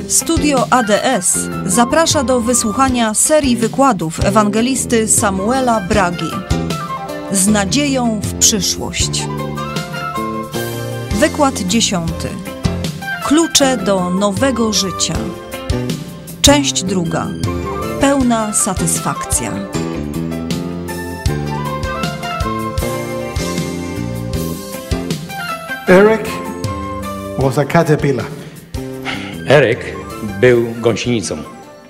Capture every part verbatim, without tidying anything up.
Studio A D S zaprasza do wysłuchania serii wykładów ewangelisty Samuela Bragi z nadzieją w przyszłość. Wykład dziesiąty. Klucze do nowego życia. Część druga. Pełna satysfakcja. Eric was a caterpillar. Eryk był gąsienicą.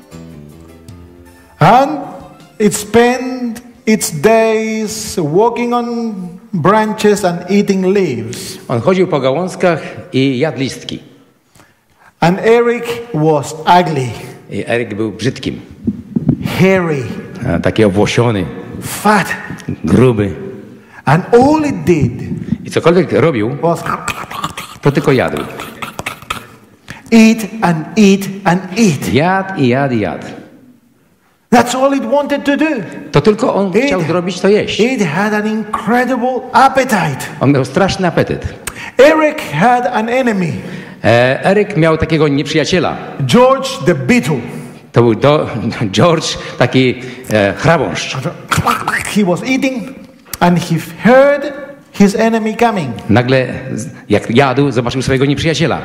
And it spent its days walking on branches and eating leaves. On chodził po gałązkach i jadł listki. And Eric was ugly, I Eryk był brzydkim. hairy, A, taki obłosiony, fat. gruby. And all it did I cokolwiek robił, was to tylko jadł. eat and eat and eat. Jadł i jadł i jadł. That's all it wanted to do. To tylko on It- chciał zrobić to jeść. It had an incredible appetite. On miał straszny apetyt. Eric had an enemy, E, Eryk miał takiego nieprzyjaciela. George the Beetle. To był do, George, taki e, chrabąszcz. He was eating and he heard his enemy coming. Nagle, z- jak jadł, zobaczył swojego nieprzyjaciela.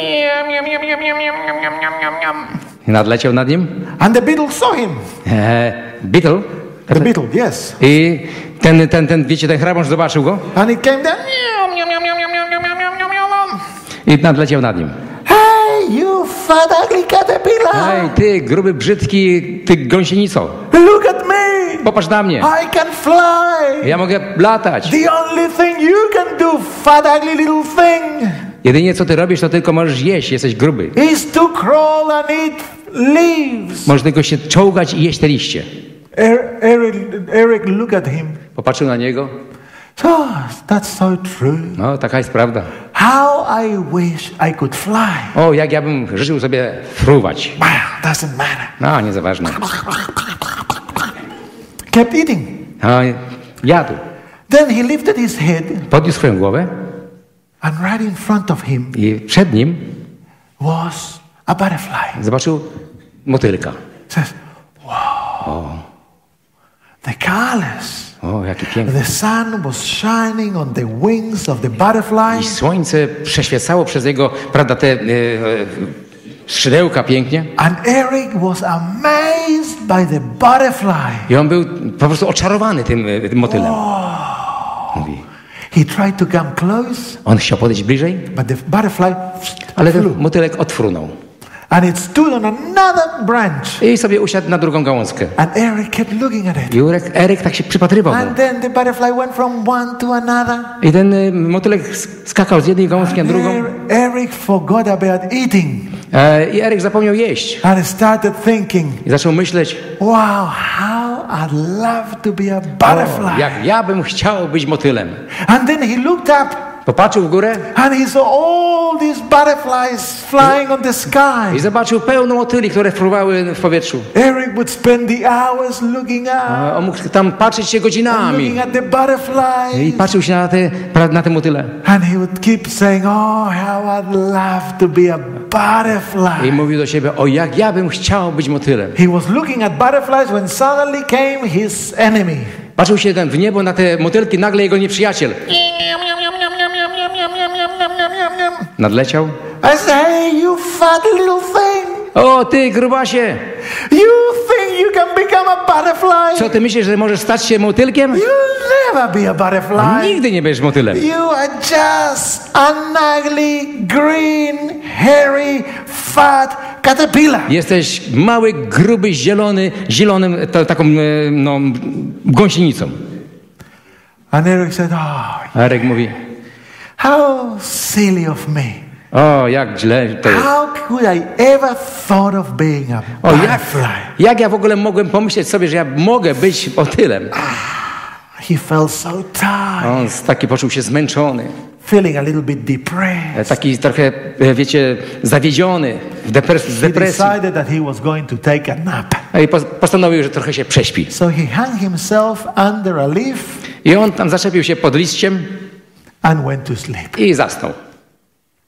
I nadleciał nad nim. And the beetle saw him. E, Beetle. The beetle, yes. I ten, ten, ten, wiecie, ten chrabąszcz zobaczył go And it came down. i nadleciał nad nim. Hey, you fat ugly caterpillar! Ej, ty, gruby, brzydki, ty gąsienico. Look at me! Popatrz na mnie. I can fly! Ja mogę latać. The only thing you can do, fat ugly little thing, Jedynie co ty robisz, to tylko możesz jeść. Jesteś gruby. is to crawl and eat leaves. Możesz tylko się czołgać i jeść te liście. Er- Eric, Eric looked at him. Popatrzył na niego. Oh, that's so true. No, taka jest prawda. How I wish I could fly. O, jak ja bym życzył sobie fruwać. Wow, doesn't matter. No, nie za ważne. Kept eating. No, jadł. Then he lifted his head, Podniósł swoją głowę and right in front of him i przed nim was a butterfly. zobaczył motylka. Says, wow. The colors. O, jaki piękny. The sun was shining on the wings of the I butterfly. słońce przeświecało przez jego, prawda, te e, e, skrzydełka pięknie. And Eric was amazed by the butterfly. I on był po prostu oczarowany tym, e, tym motylem. Mówi. He tried to come close, On chciał podejść bliżej, but the butterfly ale ten flew. motylek odfrunął. And it stood on another branch. I sobie usiadł na drugą gałązkę. And Eric kept looking at it. I Eryk, Eryk tak się przypatrywał go. And then the butterfly went from one to another. I ten y, motylek sk- skakał z jednej gałązki na drugą. Er- Eric forgot about eating E, I Eryk zapomniał jeść. and started thinking, I zaczął myśleć, wow, how I'd love to be a o, butterfly. jak ja bym chciał być motylem. And then he looked up Popatrzył w górę and he saw all these butterflies flying on the i sky. zobaczył pełno motyli, które fruwały w powietrzu. Eric would spend the hours looking up, A on mógł tam patrzeć się godzinami. looking at the I butterflies. patrzył się na te, pra- na te motyle. And he would keep saying, oh, how I'd love to be a butterfly. I mówił do siebie, o jak ja bym chciał być motylem. He was looking at butterflies when suddenly came his enemy. Patrzył się tam w niebo na te motylki, nagle jego nieprzyjaciel nadleciał. I said, hey, you fat little thing. O, ty grubasie, You think you can become a butterfly? co ty myślisz, że możesz stać się motylkiem? You'll never be a butterfly. Nigdy nie będziesz motylem. You are just an ugly, green, hairy, fat caterpillar. Jesteś mały, gruby, zielony, zielonym, ta, taką, e, no, gąsienicą. And Eric said, oh, A Eryk mówi, how silly of me. o, jak źle to jest. How could I ever thought of being a O, jak, butterfly? jak ja w ogóle mogłem pomyśleć sobie, że ja mogę być motylem? He felt so tired, On taki poczuł się zmęczony, feeling a little bit e, depressed. taki trochę, e, wiecie, zawiedziony, w depres- z He depresji. decided that he was going to take a nap. I pos- postanowił, że trochę się prześpi. So he hung himself under a leaf I on tam zaczepił się pod liściem and went to sleep. i zasnął.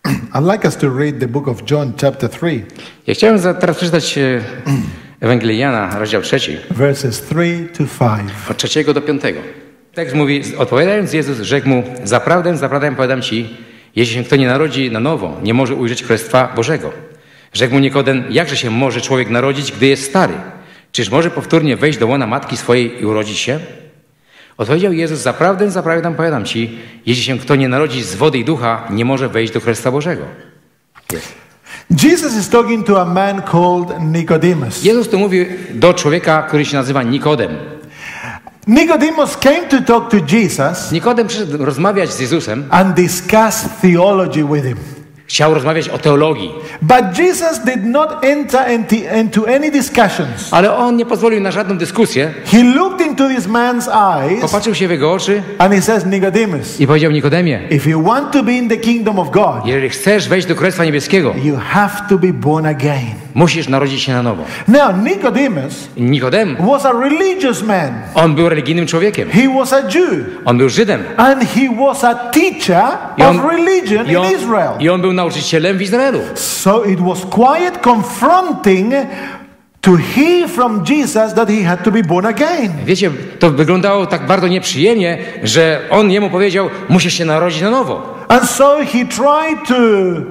I'd like us to read the book of John, chapter three, Ja chciałem za- teraz przeczytać e, Ewangelię Jana, rozdział trzeci, verses three to five. od trzeciego do piątego. Tekst mówi, odpowiadając Jezus, rzekł mu, zaprawdę, zaprawdę powiadam ci, jeśli się kto nie narodzi na nowo, nie może ujrzeć Królestwa Bożego. Rzekł mu Nikodem, jakże się może człowiek narodzić, gdy jest stary? Czyż może powtórnie wejść do łona matki swojej i urodzić się? Odpowiedział Jezus, zaprawdę, zaprawdę powiadam ci, jeśli się kto nie narodzi z wody i ducha, nie może wejść do Królestwa Bożego. Jest. Jesus is talking to a man called Nicodemus. Jezus tu mówi do człowieka, który się nazywa Nikodem. Nicodemus came to talk to Jesus Nikodem przyszedł rozmawiać z Jezusem, and discuss theology with him. chciał rozmawiać o teologii, But Jesus did not enter into, into any discussions. ale on nie pozwolił na żadną dyskusję. He looked into this man's eyes Popatrzył się w jego oczy and he says, Nicodemus, i powiedział Nikodemie, if you want to be in the kingdom of God, jeżeli chcesz wejść do Królestwa Niebieskiego, you have to be born again. musisz narodzić się na nowo. Now, Nicodemus Nikodem, was a religious man. on był religijnym człowiekiem. He was a Jew. On był Żydem. And he was a teacher I on, of religion i on, in Israel. I on był nauczycielem w Izraelu. So it was quite confronting to hear from Jesus that he had to be born again. Wiecie, to wyglądało tak bardzo nieprzyjemnie, że on jemu powiedział, musisz się narodzić na nowo. And so he tried to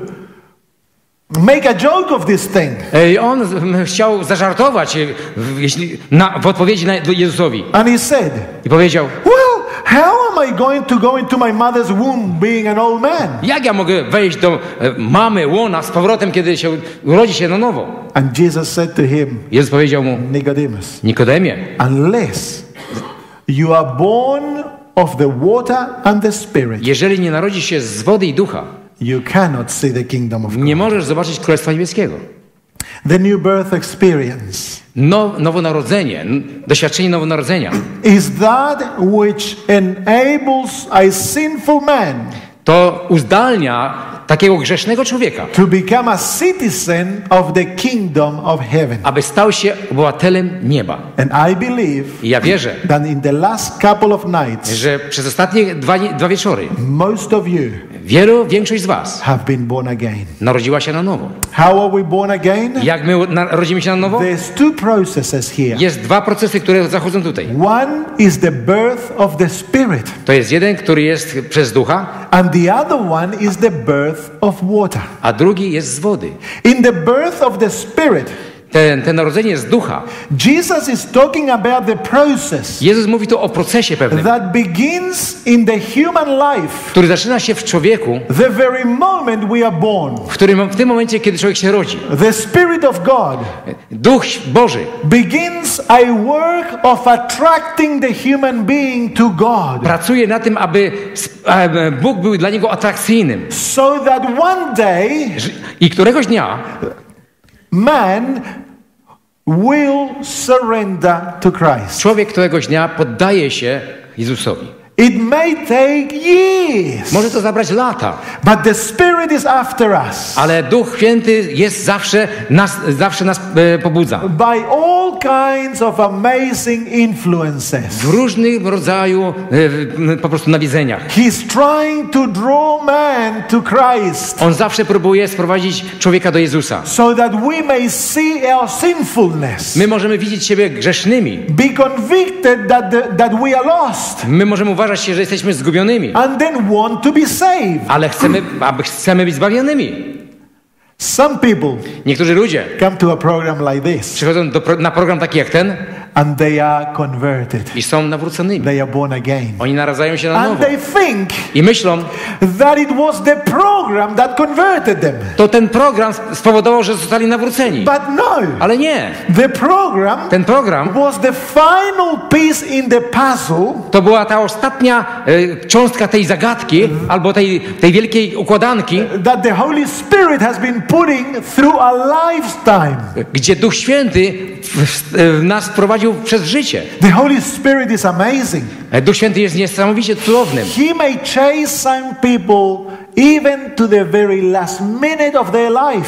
make a joke of this thing. I on mm, chciał zażartować e, w- jeśli, na, w odpowiedzi na, do Jezusowi. And he said, I powiedział, well, how am I going to go into my mother's womb being an old man? jak ja mogę wejść do e, mamy łona z powrotem, kiedy się urodzi się na nowo? And Jesus said to him, Jezus powiedział mu, Nicodemus, Nikodemie, unless you are born of the water and the Spirit, jeżeli nie narodzisz się z wody i ducha, you cannot see the kingdom of nie God. możesz zobaczyć Królestwa Niebieskiego. The new birth experience No, nowonarodzenie, n- doświadczenie nowonarodzenia is that which enables a sinful man to uzdalnia takiego grzesznego człowieka, to become a citizen of the kingdom of heaven. aby stał się obywatelem nieba. And I believe I ja wierzę, that in the last couple of nights, że przez ostatnie dwa, dwa wieczory most of you wielu, większość z was have been born again. narodziła się na nowo. How are we born again? Jak my narodzimy się na nowo? There's two processes here. Jest dwa procesy, które zachodzą tutaj. One is the birth of the Spirit, To jest jeden, który jest przez ducha, and the other one is the birth of water. a drugi jest z wody. In the birth of the Spirit, Ten, ten narodzenie z ducha. Jesus is talking about the process Jezus mówi tu o procesie pewnym, that begins in the human life który zaczyna się w człowieku, the very moment we are born. w, którym, w tym momencie, kiedy człowiek się rodzi. The Spirit of God Duch Boży begins a work of attracting the human being to God, pracuje na tym, aby sp- e, Bóg był dla niego atrakcyjnym. so that one day Że- I któregoś dnia man will surrender to Christ. człowiek któregoś dnia poddaje się Jezusowi. It may take years, Może to zabrać lata, but the Spirit is after us ale Duch Święty jest zawsze nas, zawsze nas e, pobudza. by all kinds of amazing influences. W różnych rodzaju e, po prostu nawiedzeniach. He's trying to draw man to Christ On zawsze próbuje sprowadzić człowieka do Jezusa. so that we may see our sinfulness, My możemy widzieć siebie grzesznymi. be convicted that, the, that we are lost, My możemy uważać się, że jesteśmy zgubionymi, and then want to be saved. ale chcemy, aby chcemy być zbawionymi. Some people Niektórzy ludzie come to a program like this przychodzą do, pro- na program taki jak ten and they are converted. i są nawróconymi. They are born again. Oni naradzają się na And nowo they think i myślą, that it was the program that converted them. to ten program spowodował, że zostali nawróceni. But no, Ale nie. the program Ten program was the final piece in the puzzle to była ta ostatnia e, cząstka tej zagadki albo tej, tej wielkiej układanki, that the Holy Spirit has been putting through a lifetime. gdzie Duch Święty w, w, w nas wprowadził przez życie. The Holy Spirit is amazing. E, Duch Święty jest niesamowicie cudownym. He may chase some people even to the very last minute of their life.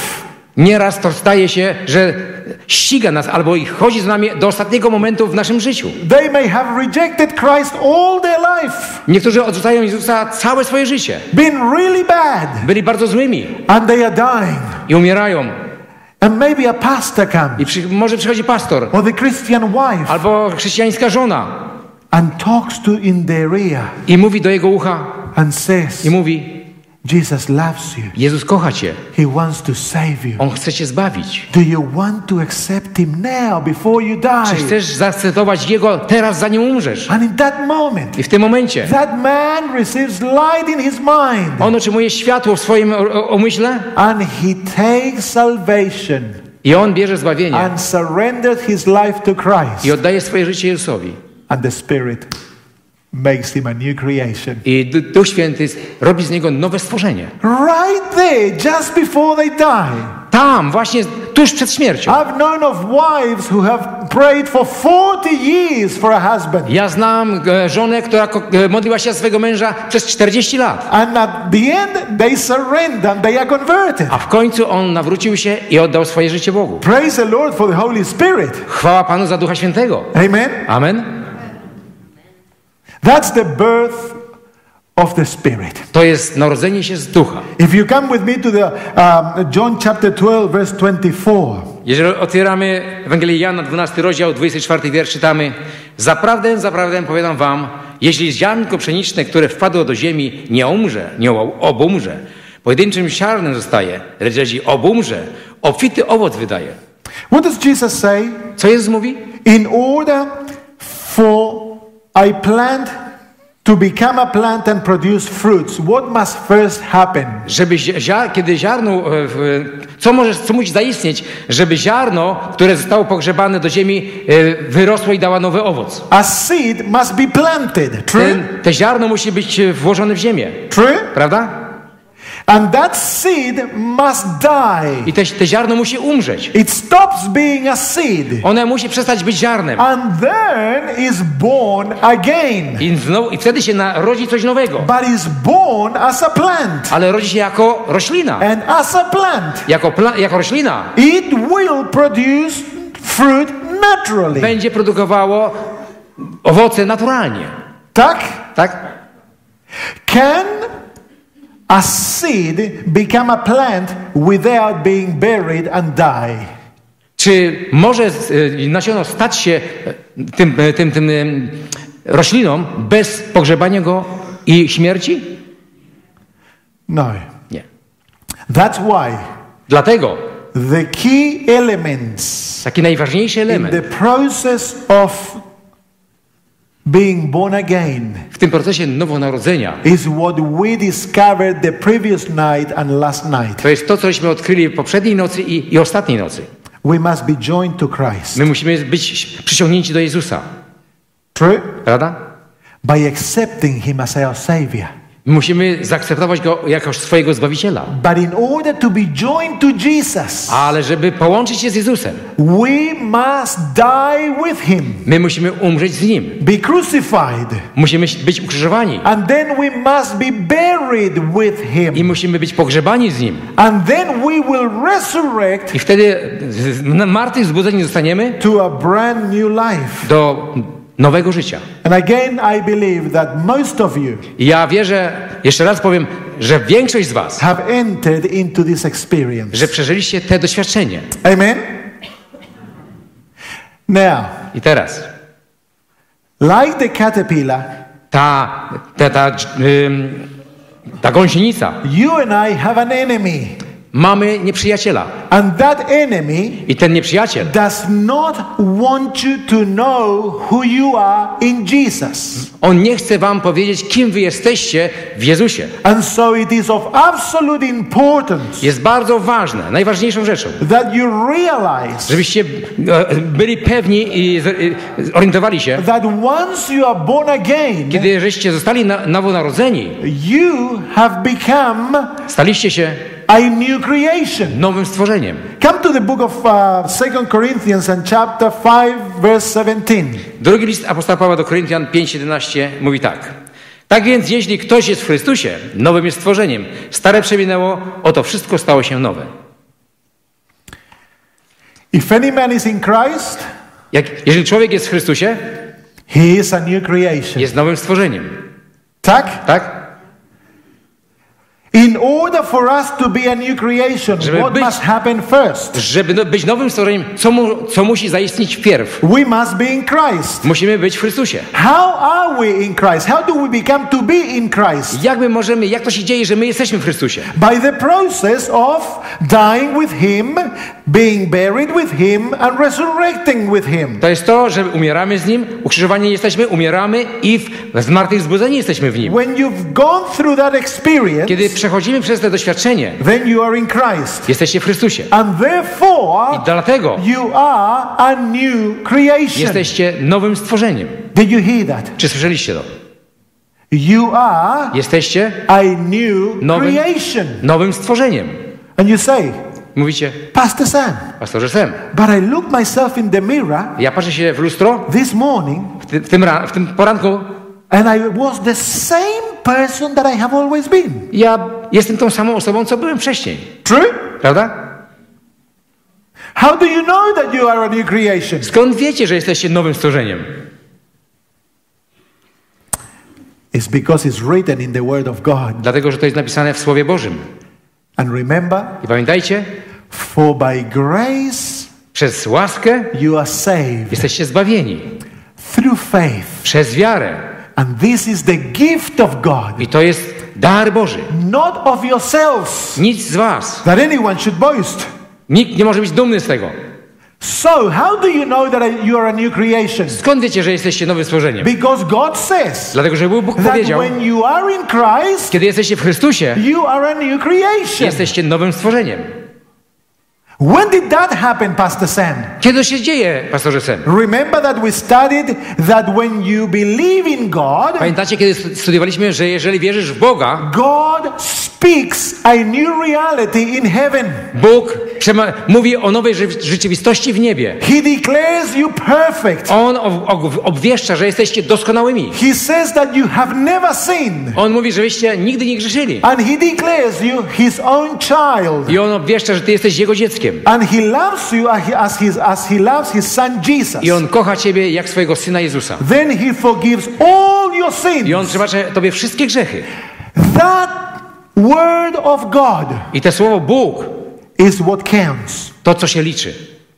Nieraz to staje się, że ściga nas albo i chodzi z nami do ostatniego momentu w naszym życiu. They may have rejected Christ all their life. Niektórzy odrzucają Jezusa całe swoje życie. Been really bad. Byli bardzo złymi And they are dying. i umierają. And maybe a pastor comes. I przy, może przychodzi pastor Or the Christian wife. albo chrześcijańska żona And talks to in their ear. i mówi do jego ucha And says, i mówi: Jesus loves you. Jezus kocha cię. He wants to save you. On chce cię zbawić. Do you want to accept him now before you Czy die? chcesz zaakceptować Jego teraz, zanim umrzesz? And in that moment, I w tym momencie that man receives light in his mind. on otrzymuje światło w swoim umyśle And he takes salvation i on bierze zbawienie and surrenders his life to i Christ. oddaje swoje życie Jezusowi. And the Spirit makes him a new creation. I Duch Święty robi z niego nowe stworzenie. Right there, just before they die. Tam, właśnie tuż przed śmiercią. I've known of wives who have prayed for forty years for a husband. Ja znam e, żonę, która ko- e, modliła się za swojego męża przez czterdzieści lat. And at the end, they surrender and they are converted. A w końcu on nawrócił się i oddał swoje życie Bogu. Praise the Lord for the Holy Spirit. Chwała Panu za Ducha Świętego. Amen. Amen. That's the birth of the Spirit. To jest narodzenie się z Ducha. If you come with me to the um, John chapter twelve, verse twenty-four. Jeżeli otwieramy Ewangelię Jana, dwunasty rozdział, dwudziesty czwarty wiersz, czytamy: Zaprawdę, zaprawdę powiadam wam, jeśli ziarnko pszeniczne, które wpadło do ziemi, nie umrze, nie obumrze, pojedynczym ziarnem zostaje, lecz jeśli obumrze, obfity owoc wydaje. What does Jesus say? Co Jezus mówi? In order for a plant to become a plant and produce fruits, what must first happen? Żeby ziar- kiedy ziarno, e, w- co może, co musi zaistnieć, żeby ziarno, które zostało pogrzebane do ziemi, e, wyrosło i dało nowy owoc. A seed must be planted. True? Ten, te ziarno musi być e, włożone w ziemię, True? prawda? And that seed must die. I te, te ziarno musi umrzeć. It stops being a seed. One musi przestać być ziarnem. And then is born again. I, znowu, I wtedy się narodzi coś nowego. But is born as a plant. Ale rodzi się jako roślina. And as a plant, Jako, pla, jako roślina it will produce fruit naturally. będzie produkowało owoce naturalnie. Tak? Tak? Can a seed become a plant without being buried and die? Czy może e, nasiono stać się e, tym, e, tym, tym e, rośliną bez pogrzebania go i śmierci? No. Nie. That's why Dlatego the key elements taki najważniejszy in the element process of being born again w tym procesie nowonarodzenia is what we discovered the previous night and last night. to jest to, cośmy odkryli poprzedniej nocy i, i ostatniej nocy. We must be joined to Christ. My musimy być przyciągnięci do Jezusa. True? Prawda? By accepting Him as our Savior. Musimy zaakceptować Go jako swojego Zbawiciela. But in order to be joined to Jesus, Ale żeby połączyć się z Jezusem, we must die with Him, my musimy umrzeć z Nim. be crucified, Musimy być ukrzyżowani. and then we must be buried with I Him. musimy być pogrzebani z Nim. And then we will resurrect I wtedy z- na martwych zbudzeni zostaniemy to a brand new life. do nowego życia. And again, I believe that most of you I ja wierzę, jeszcze raz powiem, że większość z was, have entered into this experience. że przeżyliście te doświadczenie. Amen? Now, I teraz like the caterpillar, ta, ta, ta, ym, ta gąsienica, you and I have an enemy. mamy nieprzyjaciela. And that enemy I ten nieprzyjaciel does not want you to know who you are in Jesus. on nie chce wam powiedzieć, kim wy jesteście w Jezusie. And so it is of absolute importance Jest bardzo ważne, najważniejszą rzeczą, that you realize żebyście e, byli pewni i z- i zorientowali się, that once you are born again, kiedy żeście zostali na, nowonarodzeni, you have become staliście się a new creation. nowym stworzeniem. Come to the book of uh, Second Corinthians and chapter five, verse seventeen. Drugi list apostoła Pawła do Koryntian pięć siedemnaście mówi tak. Tak więc, jeśli ktoś jest w Chrystusie, nowym jest stworzeniem. Stare przeminęło, oto wszystko stało się nowe. If any man is in Christ, Jak, jeżeli człowiek jest w Chrystusie, he is a new creation. jest nowym stworzeniem. Tak? Tak? In order for us to be a new creation, Żeby what być- must happen first? Żeby no- być nowym stworzeniem, co, mu, co musi zaistnieć wpierw? We must be in Christ. Musimy być w Chrystusie. How are we in Christ? How do we become to be in Christ? Jak my możemy, jak to się dzieje, że my jesteśmy w Chrystusie? By the process of dying with Him, being buried with Him, and resurrecting with Him. To jest to, że umieramy z Nim, ukrzyżowani jesteśmy, umieramy i w zmartwychwzbudzeni jesteśmy w Nim. When you've gone through that experience, Kiedy przechodzimy przez to doświadczenie, then you are in Christ. jesteście w Chrystusie. And therefore, I dlatego you are a new creation. jesteście nowym stworzeniem. Did you hear that? Czy słyszeliście to? You are Jesteście a new nowym, creation. nowym stworzeniem. And you say, Mówicie, Pastor Sam, pastorze Sam, but I look myself in the mirror ja patrzę się w lustro this morning w, ty, w, tym, ra- w tym poranku, and I was the same person that I have always been. ja jestem tą samą osobą, co byłem wcześniej. True? Prawda? How do you know that you are a new creation? Skąd wiecie, że jesteście nowym stworzeniem? It's because it's written in the Word of God. Dlatego, że to jest napisane w Słowie Bożym. And remember, I pamiętajcie, for by grace przez łaskę you are saved jesteście zbawieni. through faith. Przez wiarę. And this is the gift of God, I to jest dar Boży. not of yourselves, Nic z was. that anyone should boast. Nikt nie może być dumny z tego. So, how do you know that you are a new creation? Skąd wiecie, że jesteście nowym stworzeniem? Because God says Dlatego, że Bóg that powiedział, when you are in Christ, kiedy jesteście w Chrystusie, you are a new creation. jesteście nowym stworzeniem. When did that happen, Pastor Sam? Kiedy to się dzieje, pastorze Sam? Remember that we studied that when you believe in God, Pamiętacie, kiedy studiowaliśmy, że jeżeli wierzysz w Boga, God speaks a new reality in heaven. Bóg przema- mówi o nowej ży- rzeczywistości w niebie. He declares you perfect. On ob- ob- obwieszcza, że jesteście doskonałymi. He says that you have never sinned. On mówi, że wyście nigdy nie grzeszyli. And he declares you his own child. I on obwieszcza, że ty jesteś Jego dzieckiem. And he loves you as, his, as he loves his son Jesus. I on kocha ciebie jak swojego Syna Jezusa. Then he forgives all your sins. I on przebacza tobie wszystkie grzechy. That word of God I to słowo Bóg, is what counts. to co się liczy.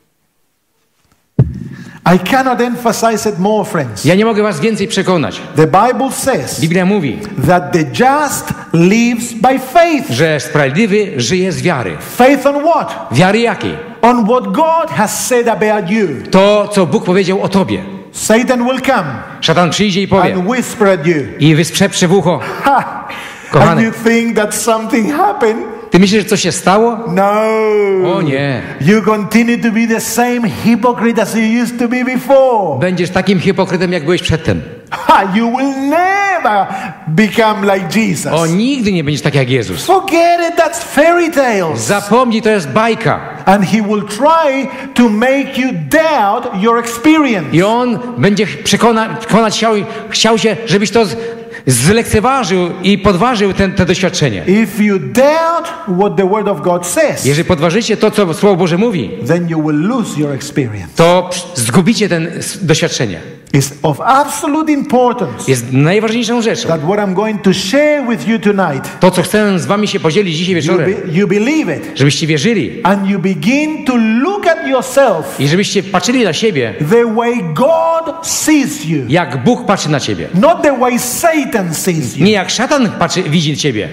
I cannot emphasize it more, friends. Ja nie mogę was więcej przekonać. The Bible says Biblia mówi, that the just lives by faith. że sprawiedliwy żyje z wiary. Faith on what? Wiary jakiej? On what God has said about you. To, co Bóg powiedział o tobie. Satan will come Szatan przyjdzie i powie and whisper at you. i wysprze w ucho. Ha! And Kochany, you think that something happened? ty myślisz, że coś się stało? No. O nie. You continue to be the same hypocrite as you used to be before. Będziesz takim hipokrytem, jak byłeś przedtem. Ha! You will never become like Jesus. O, nigdy nie będziesz tak jak Jezus. Forget it, that's fairy tales. Zapomnij, to jest bajka. And he will try to make you doubt your experience. I on będzie przekona, przekonać chciał, chciał się, żebyś to z, zlekceważył i podważył ten, to doświadczenie. If you doubt what the word of God says, Jeżeli podważycie to, co Słowo Boże mówi, then you will lose your experience. to zgubicie ten doświadczenie. It's of absolute importance Jest najważniejszą rzeczą. that what I'm going to share with you tonight, To, co chcę z wami się podzielić dzisiaj you, wieczorem, be, you believe it, żebyście wierzyli and you begin to look at yourself i żebyście patrzyli na siebie, the way God sees you, jak Bóg patrzy na ciebie. not the way Satan sees you. Nie jak szatan patrzy, widzi ciebie.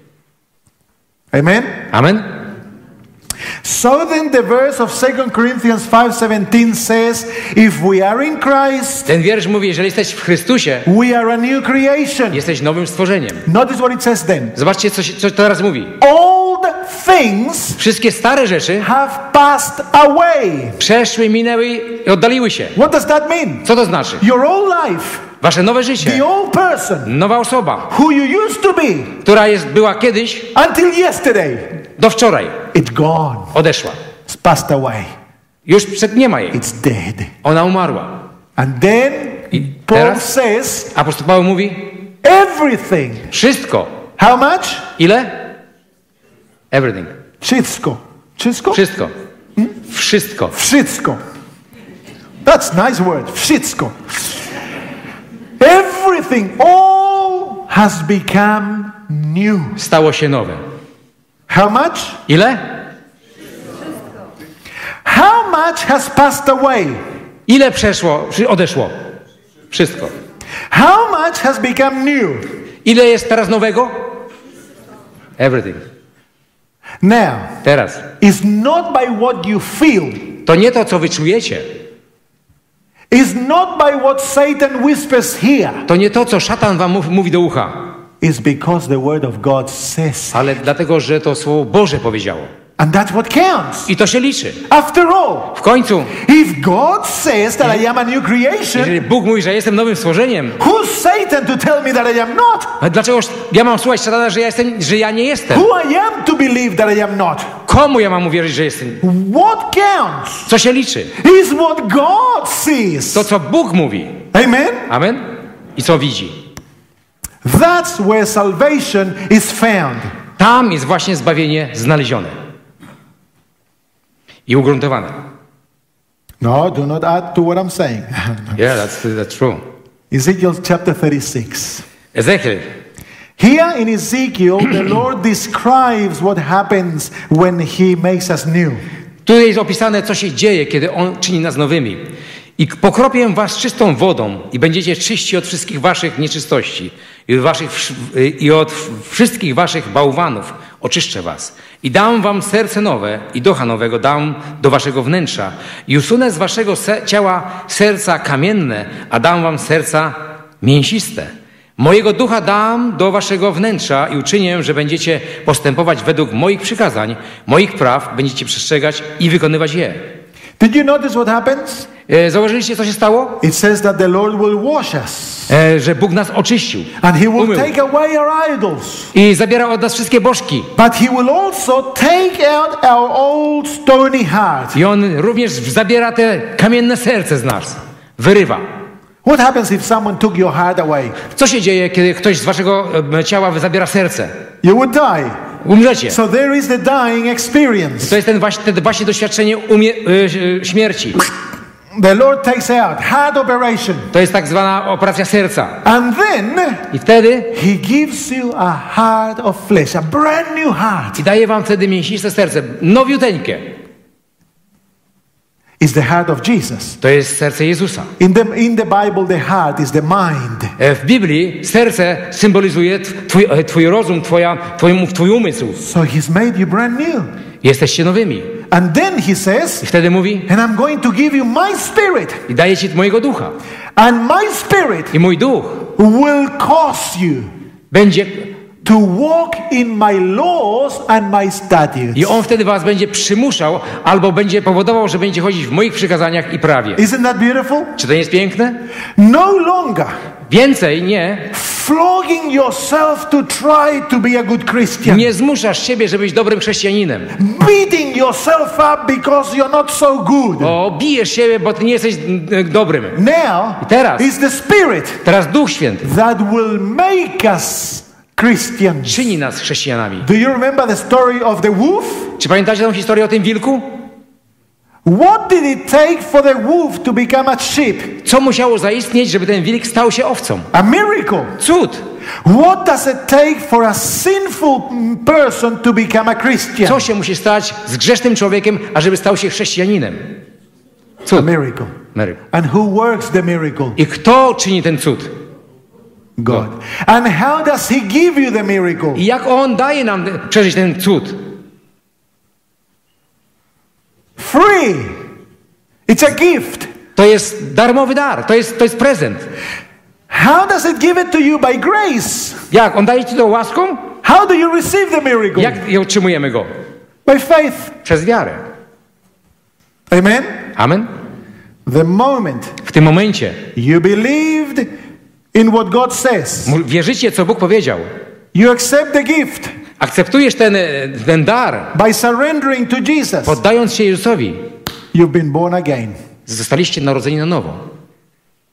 Amen? Amen? So then the verse of Second Corinthians five seventeen says, if we are in Christ, Ten wiersz mówi, jeżeli jesteś w Chrystusie, we are a new creation. jesteś nowym stworzeniem. Notice what it says then. Zobaczcie, co, się- co teraz mówi. Old things Wszystkie stare rzeczy have passed away. przeszły, minęły i oddaliły się. What does that mean? Co to znaczy? Your old life, Wasze nowe życie. the old person Nowa osoba, who you used to be która jest, była kiedyś until yesterday, do wczoraj, it's gone. odeszła. It's passed away. Już przed nie ma jej. It's dead. Ona umarła. And then I Paul teraz says, apostoł Paweł mówi, everything. wszystko. How much? Ile? Everything. Wszystko. Wszystko? Wszystko. Wszystko. Wszystko. That's nice word. Wszystko. Everything, all has become new. Stało się nowe. How much? Ile? How much has passed away? Ile przeszło, odeszło? Wszystko. How much has become new? Ile jest teraz nowego? Everything. Now, Teraz. it's not by what you feel. To nie to, co wy czujecie. It's not by what Satan whispers here. To nie to, co szatan wam mów, mówi do ucha. It's because the word of God says. Ale dlatego, że to Słowo Boże powiedziało. And that's what counts. I to się liczy. After all, W końcu, if God says that I am a new creation, jeżeli Bóg mówi, że jestem nowym stworzeniem, who's Satan to tell me that I am not? dlaczego ja mam słuchać szatana, że ja, jestem, że ja nie jestem? Who I am to believe that I am not? Komu ja mam uwierzyć, że jestem? What counts Co się liczy? is what God sees. To, co Bóg mówi. Amen? Amen? I co widzi. That's where salvation is found. Tam jest właśnie zbawienie znalezione. I ugruntowane. No, do not add to what I'm saying. Yeah, that's, that's true. Ezekiel chapter thirty-six. Ezekiel. Here in Ezekiel, the Lord describes what happens when He makes us new. Tu jest opisane, co się dzieje, kiedy On czyni nas nowymi. I pokropię was czystą wodą i będziecie czyści od wszystkich waszych nieczystości i od, waszych, i od wszystkich waszych bałwanów oczyszczę was. I dam wam serce nowe i ducha nowego dam do waszego wnętrza i usunę z waszego se ciała serca kamienne, a dam wam serca mięsiste. Mojego ducha dam do waszego wnętrza i uczynię, że będziecie postępować według moich przykazań, moich praw, będziecie przestrzegać i wykonywać je. Did you notice what happens? E, Zauważyliście, co się stało? It says that the Lord will wash us. E, że Bóg nas oczyścił. And He will Umył. take away our idols. I zabiera od nas wszystkie bożki. But He will also take out our old stony heart. I On również zabiera te kamienne serce z nas. Wyrywa. What happens if someone took your heart away? Co się dzieje, kiedy ktoś z waszego e, ciała zabiera serce? You would die. Umrzecie. So there is the dying experience. To jest ten właśnie, ten właśnie doświadczenie umie, e, śmierci. The Lord takes out heart operation. To jest tak zwana operacja serca. And then I wtedy He gives you a heart of flesh, a brand new heart. i daje wam wtedy mięsiste serce, nowiuteńkie. Is the heart of Jesus. To jest serce Jezusa. In the, in the Bible, the heart is the mind. E, W Biblii serce symbolizuje twój, e, twój rozum, twoja, twój, twój umysł. So He's made you brand new. Jesteście nowymi. And then He says, I wtedy mówi, and I'm going to give you my spirit. i daję ci mojego ducha. And my spirit I mój duch will cause you będzie, to walk in my laws and my statutes. i on wtedy was będzie przymuszał, albo będzie powodował, że będziecie chodzić w moich przykazaniach i prawie. Isn't that beautiful? Czy to nie jest piękne? No longer Więcej nie, flogging yourself to try to be a good Christian. nie zmuszasz siebie, żeby być dobrym chrześcijaninem. Beating yourself up because you're not so good. O, bijesz siebie, bo ty nie jesteś mm, dobrym. Now, I teraz? it's the Spirit Teraz Duch Święty that will make us Christians. czyni nas chrześcijanami. Do you remember the story of the wolf? Czy pamiętacie tą historię o tym wilku? What did it take for the wolf to become a sheep? Co musiało zaistnieć, żeby ten wilk stał się owcą? A miracle. Cud. What does it take for a sinful person to become a Christian? Co się musi stać z grzesznym człowiekiem, ażeby stał się chrześcijaninem? A Cud. miracle. Mary. And who works the miracle? I kto czyni ten cud? God. And how does He give you the miracle? I jak On daje nam przeżyć ten cud? Free. It's a gift. To jest darmowy dar, to jest, to jest prezent. How does it give it to you? By grace. Jak? On daje ci to łaską? How do you receive the miracle? Jak otrzymujemy go? By faith. Przez wiarę. Amen. Amen. The moment W tym momencie you believed in what God says, mu- wierzycie, co Bóg powiedział. you accept the gift Akceptujesz ten, ten dar, by surrendering to Jesus. poddając się Jezusowi. You've been born again. Zostaliście narodzeni na nowo.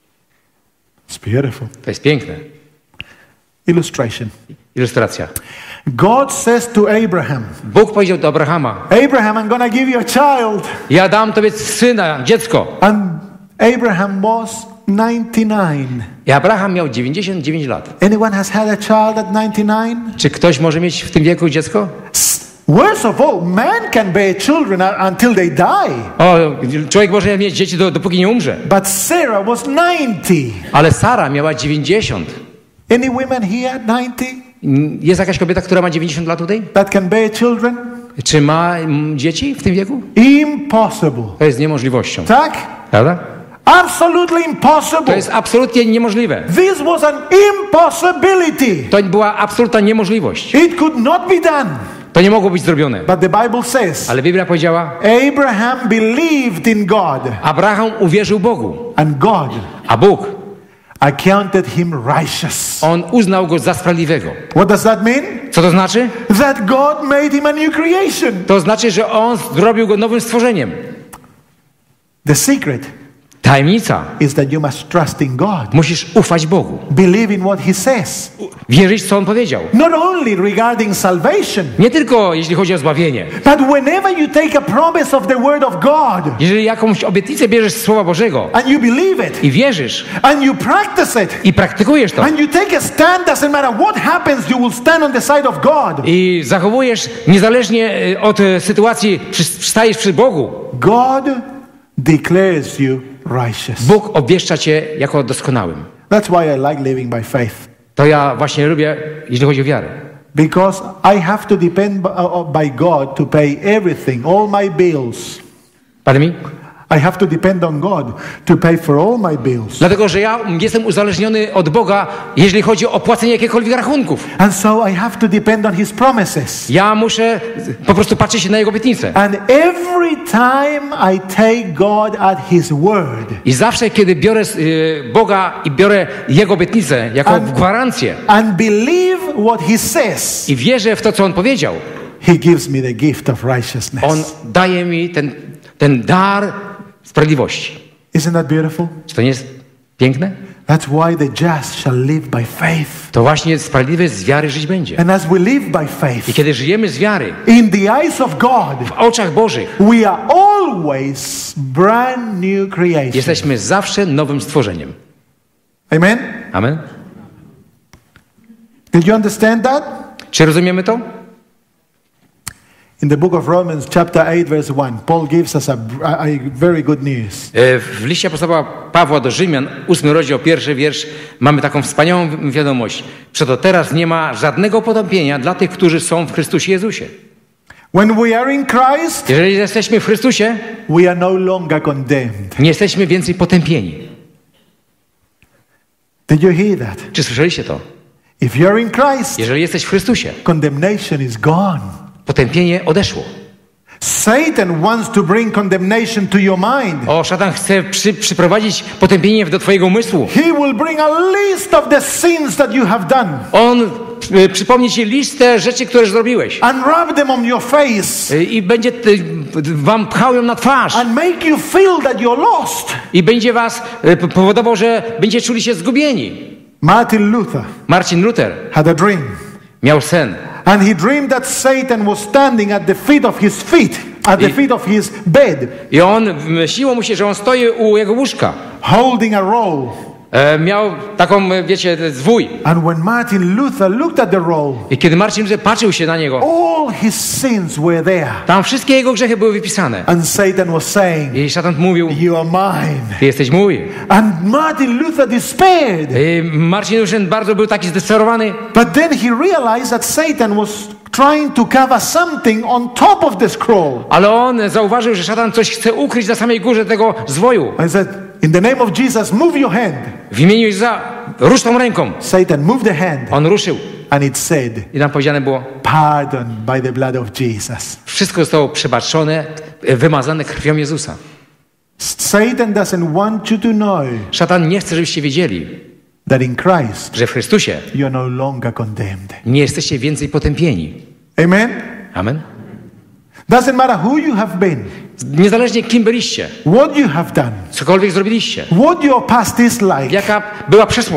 It's beautiful. To jest piękne. Illustration. Ilustracja. God says to Abraham, Bóg powiedział do Abrahama, Abraham, I'm gonna give you a child. ja dam tobie syna, dziecko. And Abraham was ninety-nine. I Abraham miał dziewięćdziesiąt dziewięć lat. Anyone has had a child at ninety-nine? Czy ktoś może mieć w tym wieku dziecko? Worst of all, man can bear children until they die. O, człowiek może mieć dzieci do, dopóki nie umrze. But Sarah was ninety. Ale Sara miała dziewięćdziesiąt. Any women here at ninety? Jest jakaś kobieta, która ma dziewięćdziesiąt lat tutaj? That can bear children? Czy ma mm, dzieci w tym wieku? Impossible. To jest niemożliwością. Tak? Prawda? Absolutely impossible. To jest absolutnie niemożliwe. This was an impossibility. To była absolutna niemożliwość. It could not be done. To nie mogło być zrobione. But the Bible says, Ale Biblia powiedziała, Abraham believed in God. Abraham uwierzył Bogu. And God A Bóg, accounted him righteous. On uznał go za sprawiedliwego. What does that mean? Co to znaczy? That God made him a new creation. To znaczy, że On zrobił go nowym stworzeniem. The secret Tajemnica. is that you must trust in God. Musisz ufać Bogu. Believe in what he says. Wierzyć, co On powiedział. Not only regarding salvation, Nie tylko jeśli chodzi o zbawienie. but whenever you take a promise of the word of God Jeżeli jakąś obietnicę bierzesz z Słowa Bożego and you believe it i wierzysz and you practice it i praktykujesz to and you take a stand, doesn't matter what happens, you will stand on the side of God. i zachowujesz niezależnie od sytuacji, stajesz przy Bogu. God declares you righteous. Bóg obwieszcza cię jako doskonałym. That's why I like living by faith. To ja właśnie lubię, jeśli chodzi o wiarę. Because I have to depend by God to pay everything, all my bills. Pardon me? I have to depend on God to pay for all my bills. Dlatego, że ja jestem uzależniony od Boga, jeżeli chodzi o płacenie jakichkolwiek rachunków. And so I have to depend on His promises. Ja muszę po prostu patrzeć na Jego obietnice. And every time I take God at His word. I zawsze, kiedy biorę y, Boga i biorę Jego obietnicę jako And- gwarancję And believe what He says, i wierzę w to, co On powiedział, He gives me the gift of righteousness. On daje mi ten, ten dar sprawiedliwości. Isn't that beautiful? Czy to nie jest piękne? That's why the just shall live by faith. To właśnie sprawiedliwy z wiary żyć będzie. And as we live by I faith, kiedy żyjemy z wiary, in the eyes of God, w oczach Bożych, we are always brand new creation. jesteśmy zawsze nowym stworzeniem. Amen? Amen? Did you understand that? Czy rozumiemy to? In the book of Romans, chapter eight, verse one, Paul gives us a, a, a very good news. E, W liście apostoła Pawła do Rzymian, ósmy rozdział, pierwszy wiersz, mamy taką wspaniałą wi- wiadomość. Przeto teraz nie ma żadnego potępienia dla tych, którzy są w Chrystusie Jezusie. When we are in Christ, Jeżeli jesteśmy w Chrystusie, we are no longer condemned. nie jesteśmy więcej potępieni. Did you hear that? Czy słyszeliście to? If you're in Christ, Jeżeli jesteś w Chrystusie, condemnation is gone. potępienie odeszło. Satan wants to bring condemnation to your mind. O, szatan chce przy, przyprowadzić potępienie do twojego umysłu. He will bring a list of the sins that you have done On y, przypomni ci listę rzeczy, które zrobiłeś. and rub them on your face Y, I będzie y, wam pchał ją na twarz. and make you feel that you're lost. I będzie was y, powodował, że będziecie czuli się zgubieni. Martin Luther Marcin Luther had a dream. miał sen. And he dreamed that Satan was standing at the feet of his feet, at the I- feet of his bed, I on, śniło mu się, że on stoi u jego łóżka. holding a roll. E, miał taką, e, wiecie, zwój. And when Martin Luther looked at the roll, I kiedy Marcin Luther patrzył się na niego, all his sins were there. tam wszystkie jego grzechy były wypisane. And Satan was saying, I szatan mówił, "You are mine." ty jesteś mój. And Martin Luther despaired. I Marcin Luther bardzo był taki zdesperowany, But then he realized that Satan was trying to cover something on top of the scroll. ale on zauważył, że szatan coś chce ukryć na samej górze tego zwoju. I said, "In the name of Jesus, move your hand." W imieniu Jezusa rusz tą ręką. Satan moved the hand, On ruszył and it said, i tam powiedziane było, "Pardon by the blood of Jesus." wszystko zostało przebaczone, e, wymazane krwią Jezusa. Satan doesn't want you to know Szatan nie chce, żebyście wiedzieli, that in Christ że w Chrystusie you're no longer condemned. nie jesteście więcej potępieni. Amen? Amen. Doesn't matter who you have been, Niezależnie kim byliście, what you have done, cokolwiek zrobiliście, what your past is like. jaka była przeszłość.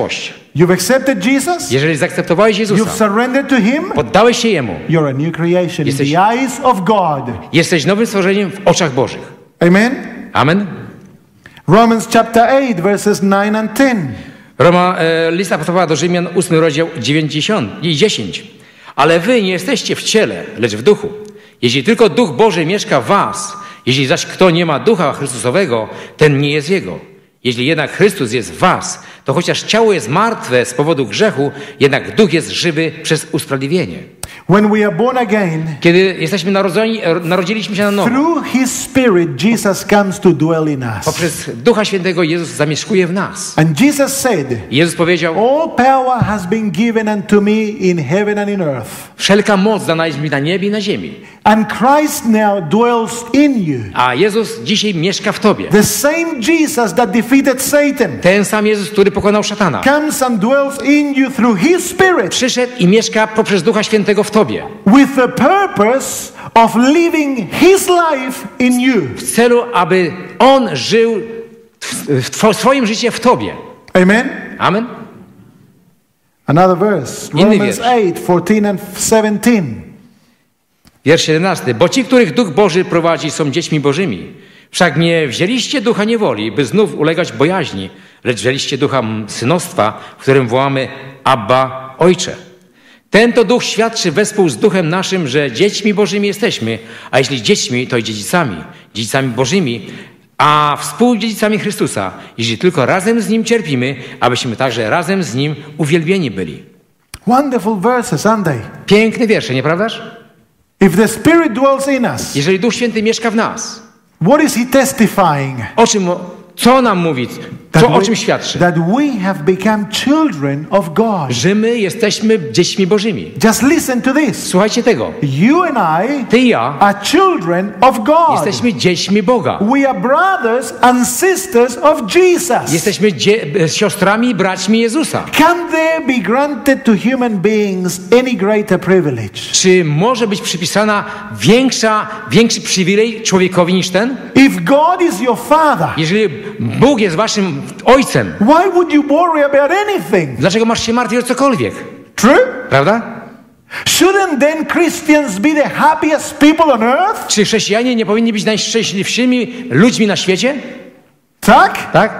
You've accepted Jesus? Jeżeli zaakceptowałeś You've Jezusa, surrendered to Him? poddałeś się Jemu, You're a new creation in Jesteś- the eyes of God. jesteś nowym stworzeniem w oczach Bożych. Amen? Amen. Romans chapter eight, verses nine and ten. Roma, e, list apostoła do Rzymian, ósmy rozdział, dziewięćdziesiąt i dziesięć. Ale wy nie jesteście w ciele, lecz w duchu. Jeśli tylko Duch Boży mieszka w was, jeśli zaś kto nie ma Ducha Chrystusowego, ten nie jest Jego. Jeśli jednak Chrystus jest w was, to chociaż ciało jest martwe z powodu grzechu, jednak Duch jest żywy przez usprawiedliwienie. When we are born again, Kiedy jesteśmy narodzeni, narodziliśmy się na nowo, through His Spirit, Jesus comes to dwell in us. poprzez Ducha Świętego Jezus zamieszkuje w nas. And Jesus said, I Jezus powiedział, all power has been given unto me in heaven and in earth. wszelka moc dana jest mi na niebie i na ziemi. And Christ now dwells in you. A Jezus dzisiaj mieszka w tobie. The same Jesus that defeated Satan Ten sam Jezus, który pokonał szatana, comes and dwells in you through His Spirit przyszedł i mieszka poprzez Ducha Świętego w tobie. with the purpose of living His life in you. W celu, aby On żył w, w two, swoim życiem w tobie. Amen? Amen. Another verse. Inny Romans wiersz. eight, fourteen and seventeen. Wiersz siedemnasty. Bo ci, których Duch Boży prowadzi, są dziećmi Bożymi. Wszak nie wzięliście ducha niewoli, by znów ulegać bojaźni, lecz wzięliście ducha synostwa, w którym wołamy Abba, Ojcze. Ten to duch świadczy wespół z duchem naszym, że dziećmi Bożymi jesteśmy, a jeśli dziećmi, to i dziedzicami, dziedzicami Bożymi, a współdziedzicami Chrystusa, jeśli tylko razem z Nim cierpimy, abyśmy także razem z Nim uwielbieni byli. Wonderful verses, aren't they? Piękne wiersze, nieprawdaż? If the Spirit dwells in us, Jeżeli Duch Święty mieszka w nas, what is He testifying? o czym, co nam mówi, co, o czym świadczy? that we have become children of God. Że my jesteśmy dziećmi Bożymi. Just listen to this. Słuchajcie tego. You and I Ty i ja are children of God. jesteśmy dziećmi Boga. We are brothers and sisters of Jesus. Jesteśmy dzie- siostrami i braćmi Jezusa. Can there be granted to human beings any greater privilege? Czy może być przypisana większa, większy przywilej człowiekowi niż ten? If God is your father, Jeżeli Bóg jest waszym ojcem, why would you worry about anything? dlaczego masz się martwić o cokolwiek? True? Prawda? Shouldn't then Christians be the happiest people on earth? Czy chrześcijanie nie powinni być najszczęśliwszymi ludźmi na świecie? Tak? Tak?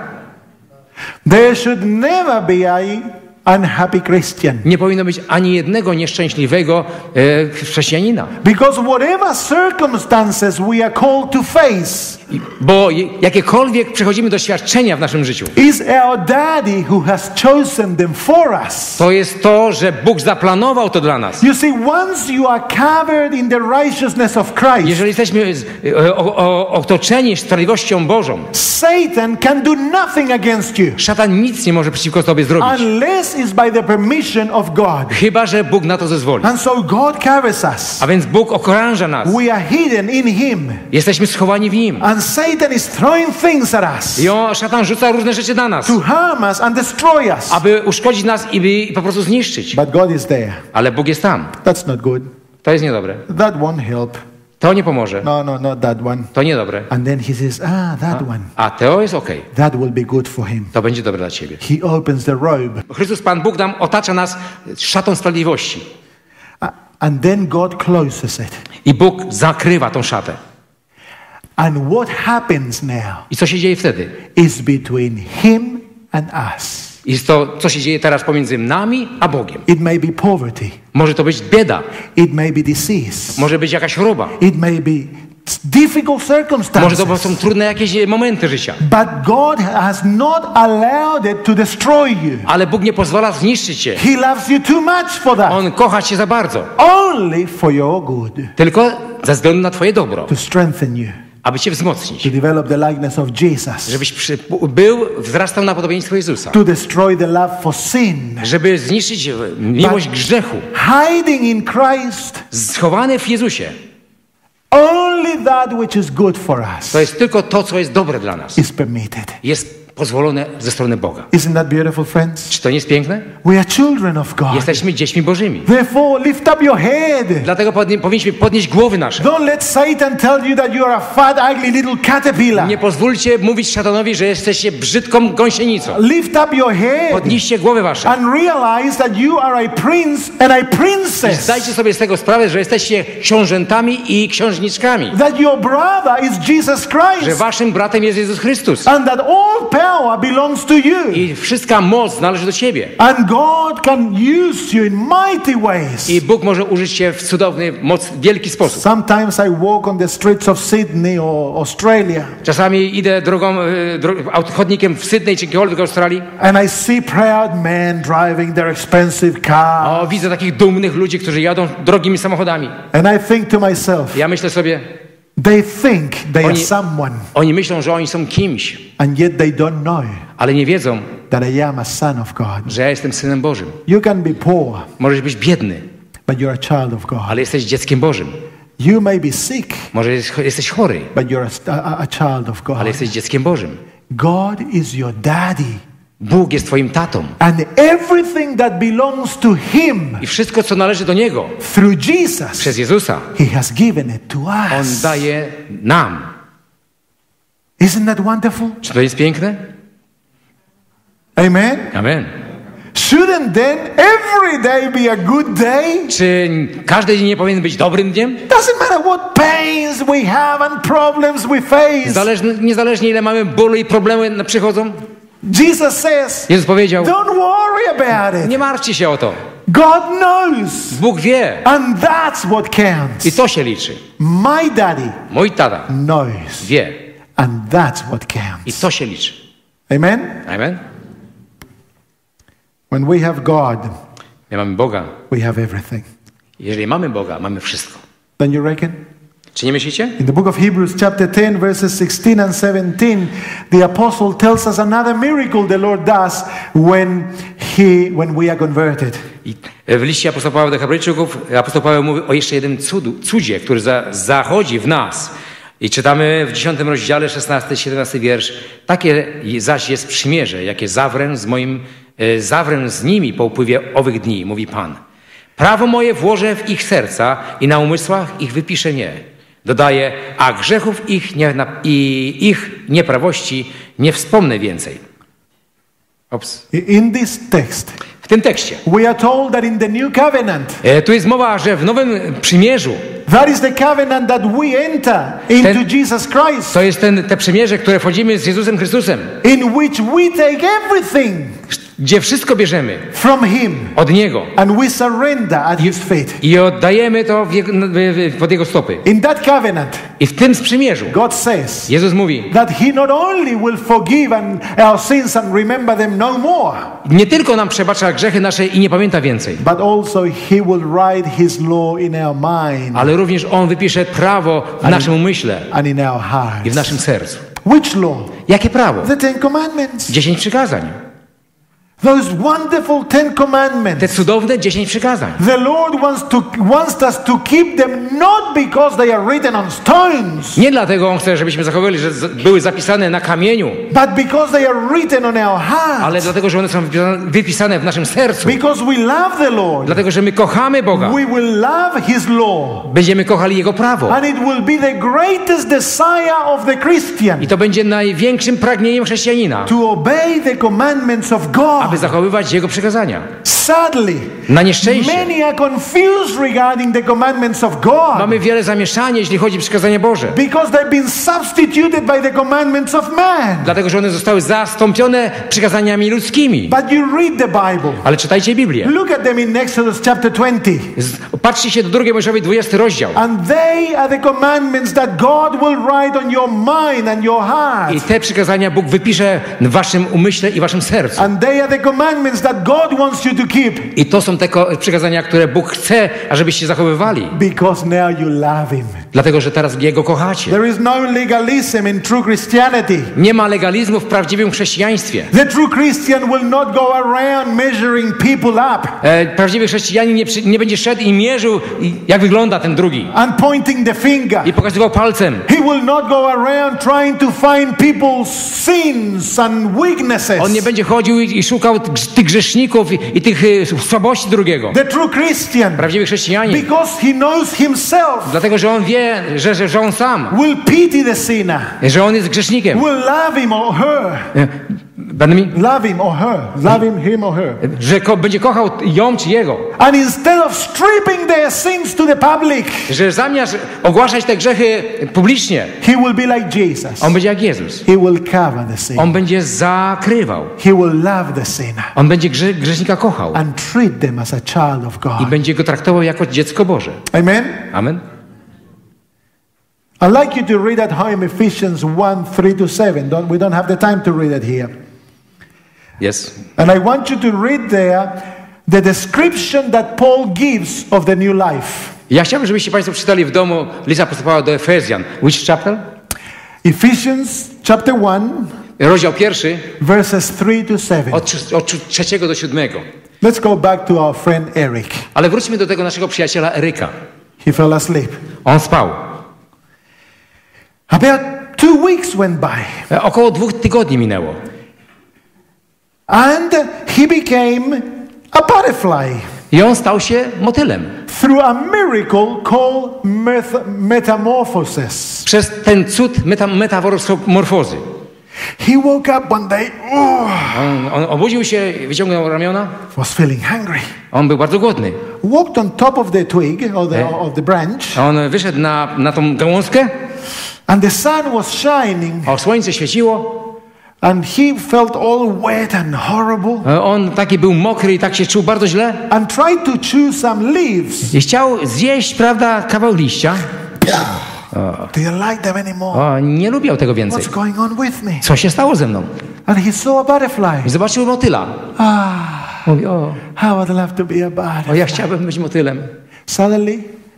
There should never be a unhappy Christian. Nie powinno być ani jednego nieszczęśliwego e, chrześcijanina. Because whatever circumstances we are called to face I- Bo je- jakiekolwiek przechodzimy doświadczenia w naszym życiu, is our daddy who has chosen them for us. to jest to, że Bóg zaplanował to dla nas. You see, once you are covered in the righteousness of Christ, Jeżeli jesteśmy z- e, o, o, otoczeni sprawiedliwością Bożą, Satan can do nothing against you szatan nic nie może przeciwko tobie zrobić, unless it's by the permission of God. chyba że Bóg na to zezwoli. And so God covers us. A więc Bóg okrąża nas. We are hidden in Him. Jesteśmy schowani w Nim. And Satan is throwing things at us I on, szatan rzuca różne rzeczy na nas, to harm us and destroy us. aby uszkodzić nas i, by, i po prostu zniszczyć. But God is there. Ale Bóg jest tam. That's not good. To jest niedobre. That won't help. To nie pomoże. No, no, not that one. To niedobre. And then He says, ah, that one. A to jest okej. That will be good for Him. To będzie dobre dla ciebie. He opens the robe. Chrystus Pan Bóg nam otacza nas szatą sprawiedliwości. Uh, and then God closes it. I Bóg zakrywa tą szatę. And what happens now I co się dzieje wtedy? is between Him and us. I to, co się dzieje teraz pomiędzy nami a Bogiem. It may be poverty. Może to być bieda. It may be disease. Może być jakaś choroba. It may be difficult Może circumstances. to są trudne jakieś momenty życia. But God has not allowed it to destroy you. Ale Bóg nie pozwala zniszczyć cię. He loves you too much for that. On kocha cię za bardzo. Only for your good. Tylko ze względu na twoje dobro. To strengthen you. Aby cię wzmocnić. To develop the likeness of Jesus. Żebyś przy, był, wzrastał na podobieństwo Jezusa. To destroy the love for sin. Żeby zniszczyć miłość grzechu. Hiding in Christ. Schowany w Jezusie. Only that which is good for us To jest tylko to, co jest dobre dla nas. is permitted. Jest pozwolone ze strony Boga. Isn't that beautiful, friends? Czy to nie jest piękne? We are children of God. Jesteśmy dziećmi Bożymi. Therefore, lift up your head. Dlatego podnie, powinniśmy podnieść głowy nasze. Don't let Satan tell you that you are a fat, ugly little caterpillar. Nie pozwólcie mówić szatanowi, że jesteście brzydką gąsienicą. Lift up your head Podnieście głowy wasze. and realize that you are a prince and a princess. Zdajcie sobie z tego sprawę, że jesteście książętami i księżniczkami. That your brother is Jesus Christ. Że waszym bratem jest Jezus Chrystus. And that all power belongs to you. I wszystka moc należy do ciebie. And God can use you in mighty ways. I Bóg może użyć cię w cudowny, moc, wielki sposób. Sometimes I walk on the streets of Sydney or Australia. Czasami idę drogą, dro, chodnikiem w Sydney czy gdziekolwiek w Australii. And I see proud men driving their expensive cars. O, widzę takich dumnych ludzi, którzy jadą drogimi samochodami. And I think to myself, Ja myślę sobie, they think they are Oni- someone, oni myślą, że oni są kimś, and yet they don't know ale nie wiedzą, that I am a son of God. że ja jestem Synem Bożym. You can be poor, Możesz być biedny, but you're a child of God. ale jesteś dzieckiem Bożym. You may be sick, Może jest- jesteś chory, but you're a, a, a child of God. ale jesteś dzieckiem Bożym. God is your daddy. Bóg jest twoim tatą. And everything that belongs to Him I wszystko, co należy do Niego through Jesus, przez Jezusa, He has given it to On us. daje nam. Isn't that wonderful? Czy to jest piękne? Amen? Amen. Shouldn't then every day be a good day? Czy każdy dzień nie powinien być dobrym dniem? Doesn't matter what pains we have and problems we face. Zależnie, niezależnie ile mamy bólu i problemy przychodzą. Jesus says, Jezus powiedział, don't worry about it. nie martwcie się o to. God knows. Bóg wie. And that's what counts. I to się liczy. My daddy Mój tata knows. wie. And that's what I counts. to się liczy. Amen? Amen. When we have God, My mamy Boga. we have everything. Jeżeli mamy Boga, mamy wszystko. Don't you reckon? Czy nie myślicie? In the book of Hebrews, chapter ten, verses sixteen and seventeen, the apostle tells us another miracle the Lord does when he, when we are converted. I w liście apostoła Pawła do Hebrajczyków apostoł Paweł mówi o jeszcze jednym cudu, cudzie, który za, zachodzi w nas. I czytamy w dziesiątym rozdziale, szesnasty, siedemnasty wiersz. Takie zaś jest przymierze, jakie zawrę z moim, e, zawrę z nimi po upływie owych dni, mówi Pan. Prawo moje włożę w ich serca i na umysłach ich wypiszę nie. Dodaje, a grzechów ich nie, na, i ich nieprawości nie wspomnę więcej. Ops. In this text, W tym tekście. we are told that in the new covenant, E, tu jest mowa, że w nowym przymierzu that is the covenant that we enter into Ten- Jesus Christ, to jest ten, te przymierze, które wchodzimy z Jezusem Chrystusem, in which we take everything gdzie wszystko bierzemy from Him od Niego and we surrender at His feet. i oddajemy to w jego, w, w, pod Jego stopy. In that covenant, I w tym sprzymierzu God says Jezus mówi, that He not only will forgive and our sins and remember them no more, nie tylko nam przebacza grzechy nasze i nie pamięta więcej, but also He will write His law in our mind ale również On wypisze prawo w naszym umyśle and in our i w hearts. naszym sercu. Which law? Jakie prawo? The Ten Commandments. Dziesięć przykazań. Those wonderful Ten Commandments. Te cudowne dziesięć przykazań. The Lord wants to wants us to keep them not because they are written on stones, Nie dlatego On chce, żebyśmy zachowali, że z- były zapisane na kamieniu, but because they are written on our hearts. ale dlatego, że one są wypisane, wypisane w naszym sercu. Because we love the Lord. Dlatego, że my kochamy Boga. We will love His law. Będziemy kochali Jego prawo. And it will be the greatest desire of the Christian I to będzie największym pragnieniem chrześcijanina, to obey the commandments of God. aby zachowywać Jego przykazania. Sadly, Na nieszczęście many are confused regarding the commandments of God mamy wiele zamieszania, jeśli chodzi o przykazania Boże. because they've been substituted by the commandments of man. Dlatego, że one zostały zastąpione przykazaniami ludzkimi. But you read the Bible. Ale czytajcie Biblię. Look at them in Exodus chapter twenty. Z- Patrzcie się do drugiej Mojżeszowej, dwudziesty rozdział. And they are the commandments that God will write on your mind and your heart. I te przykazania Bóg wypisze w waszym umyśle i waszym sercu. And they are the commandments that God wants you to keep I to są te ko- przykazania, które Bóg chce, ażebyście zachowywali. because now you love Him. Dlatego, że teraz Jego kochacie. There is no legalism in true Christianity. Nie ma legalizmu w prawdziwym chrześcijaństwie. The true Christian will not go around measuring people up E, prawdziwy chrześcijanin nie, przy, nie będzie szedł i mierzył, i jak wygląda ten drugi. and pointing the finger. I pokazywał palcem. He He will not go around trying to find people's sins and weaknesses. On nie będzie chodził i, i szukał tych grzeszników i, i tych y, słabości drugiego. The true Christian, Prawdziwy chrześcijanin. because he knows himself, Dlatego, że on wie, że, że, że on sam, will pity the sinner, że on jest grzesznikiem. will love him or her, Będę mi, love him or her, love him, him or her. że ko, będzie kochał ją czy jego. And instead of stripping their sins to the public, Że zamiast ogłaszać te grzechy publicznie, he will be like Jesus. on będzie jak Jezus. He will cover the sin. On będzie zakrywał. He will love the sinner On będzie grze, grzesznika kochał. and treat them as a child of I God. będzie go traktował jako dziecko Boże. Amen? Amen. I'd like you to read at home Ephesians one, three to seven. Don't, we don't have the time to read it here. Jest. And I want you to read there the description that Paul gives of the new life. Ja chciałbym, żebyście Państwo przeczytali w domu list apostoła do Efezjan. Which chapter? Ephesians chapter one, Rozdział pierwszy, verses three to seven. od, trz- od trzeciego do siódmego. Let's go back to our friend Eric. Ale wróćmy do tego naszego przyjaciela Eryka. He fell asleep. On spał. About two weeks went by, E, Około dwóch tygodni minęło. and he became a butterfly I on stał się motylem. through a miracle called meth- metamorphosis. Przez ten cud meta, metamorfozy. He woke up one day, oh, On, on obudził się, wyciągnął ramiona. was feeling hungry. On był bardzo głodny. Walked on top of the twig or the, of the branch, On wyszedł na, na tą gałązkę, and the sun was shining, a słońce świeciło. and he felt all wet and horrible, On taki był mokry i tak się czuł bardzo źle. and tried to chew some leaves. I chciał zjeść, prawda, kawał liścia. Do you like them anymore? O, nie lubiał tego więcej. What's going on with me? Co się stało ze mną? And he saw a butterfly. I zobaczył motyla. Ah, Mówi, o, how I'd love to be a o, butterfly. ja chciałbym być motylem. Suddenly,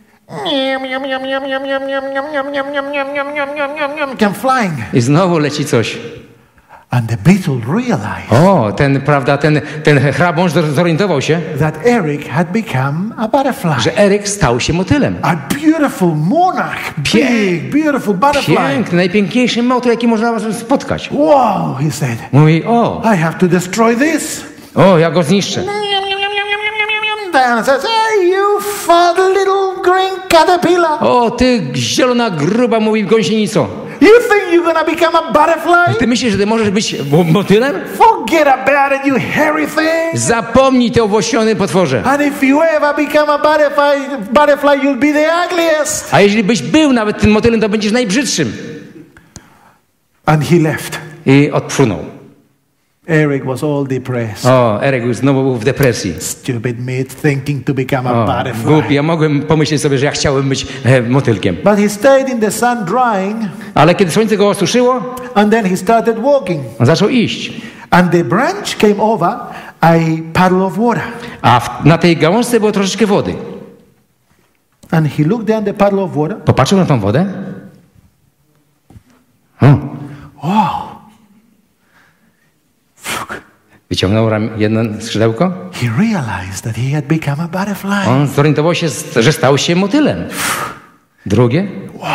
came flying, I znowu leci coś. and the beetle realized O, ten, prawda, ten, ten hrabądź zorientował się, that Eric had become a butterfly. że Eryk stał się motylem. A beautiful monarch, big, beautiful butterfly. Piękny, najpiękniejszy motyl, jaki można spotkać. Wow, he said, Mówi, o, I have to destroy this. o, ja go zniszczę. Then says, hey, you fat little green caterpillar. O, ty zielona, gruba, mówi gąsienico. You think you're gonna become a butterfly? Ty myślisz, że ty możesz być mo- motylem? Forget about it, you hairy thing. Zapomnij te owłosione potworze. And if you ever become a butterfly, butterfly, you'll be the ugliest. A jeśli byś był nawet tym motylem, to będziesz najbrzydszym. And he left. I odpłynął. Eric was all depressed. O, Eryk znowu był w depresji. Stupid me thinking to become a O, butterfly. głupi, ja mogłem pomyśleć sobie, że ja chciałem być e, motylkiem. But he stayed in the sun drying, Ale kiedy słońce go osuszyło, and then he started walking. on zaczął iść. And the branch came over a puddle of water. A w, na tej gałązce było troszeczkę wody. And he looked down the puddle of water. Popatrzył na tą wodę. O, Wow. wyciągnął ram, jedno skrzydełko. He realized that he had become a butterfly. On zorientował się, że stał się motylem. Drugie.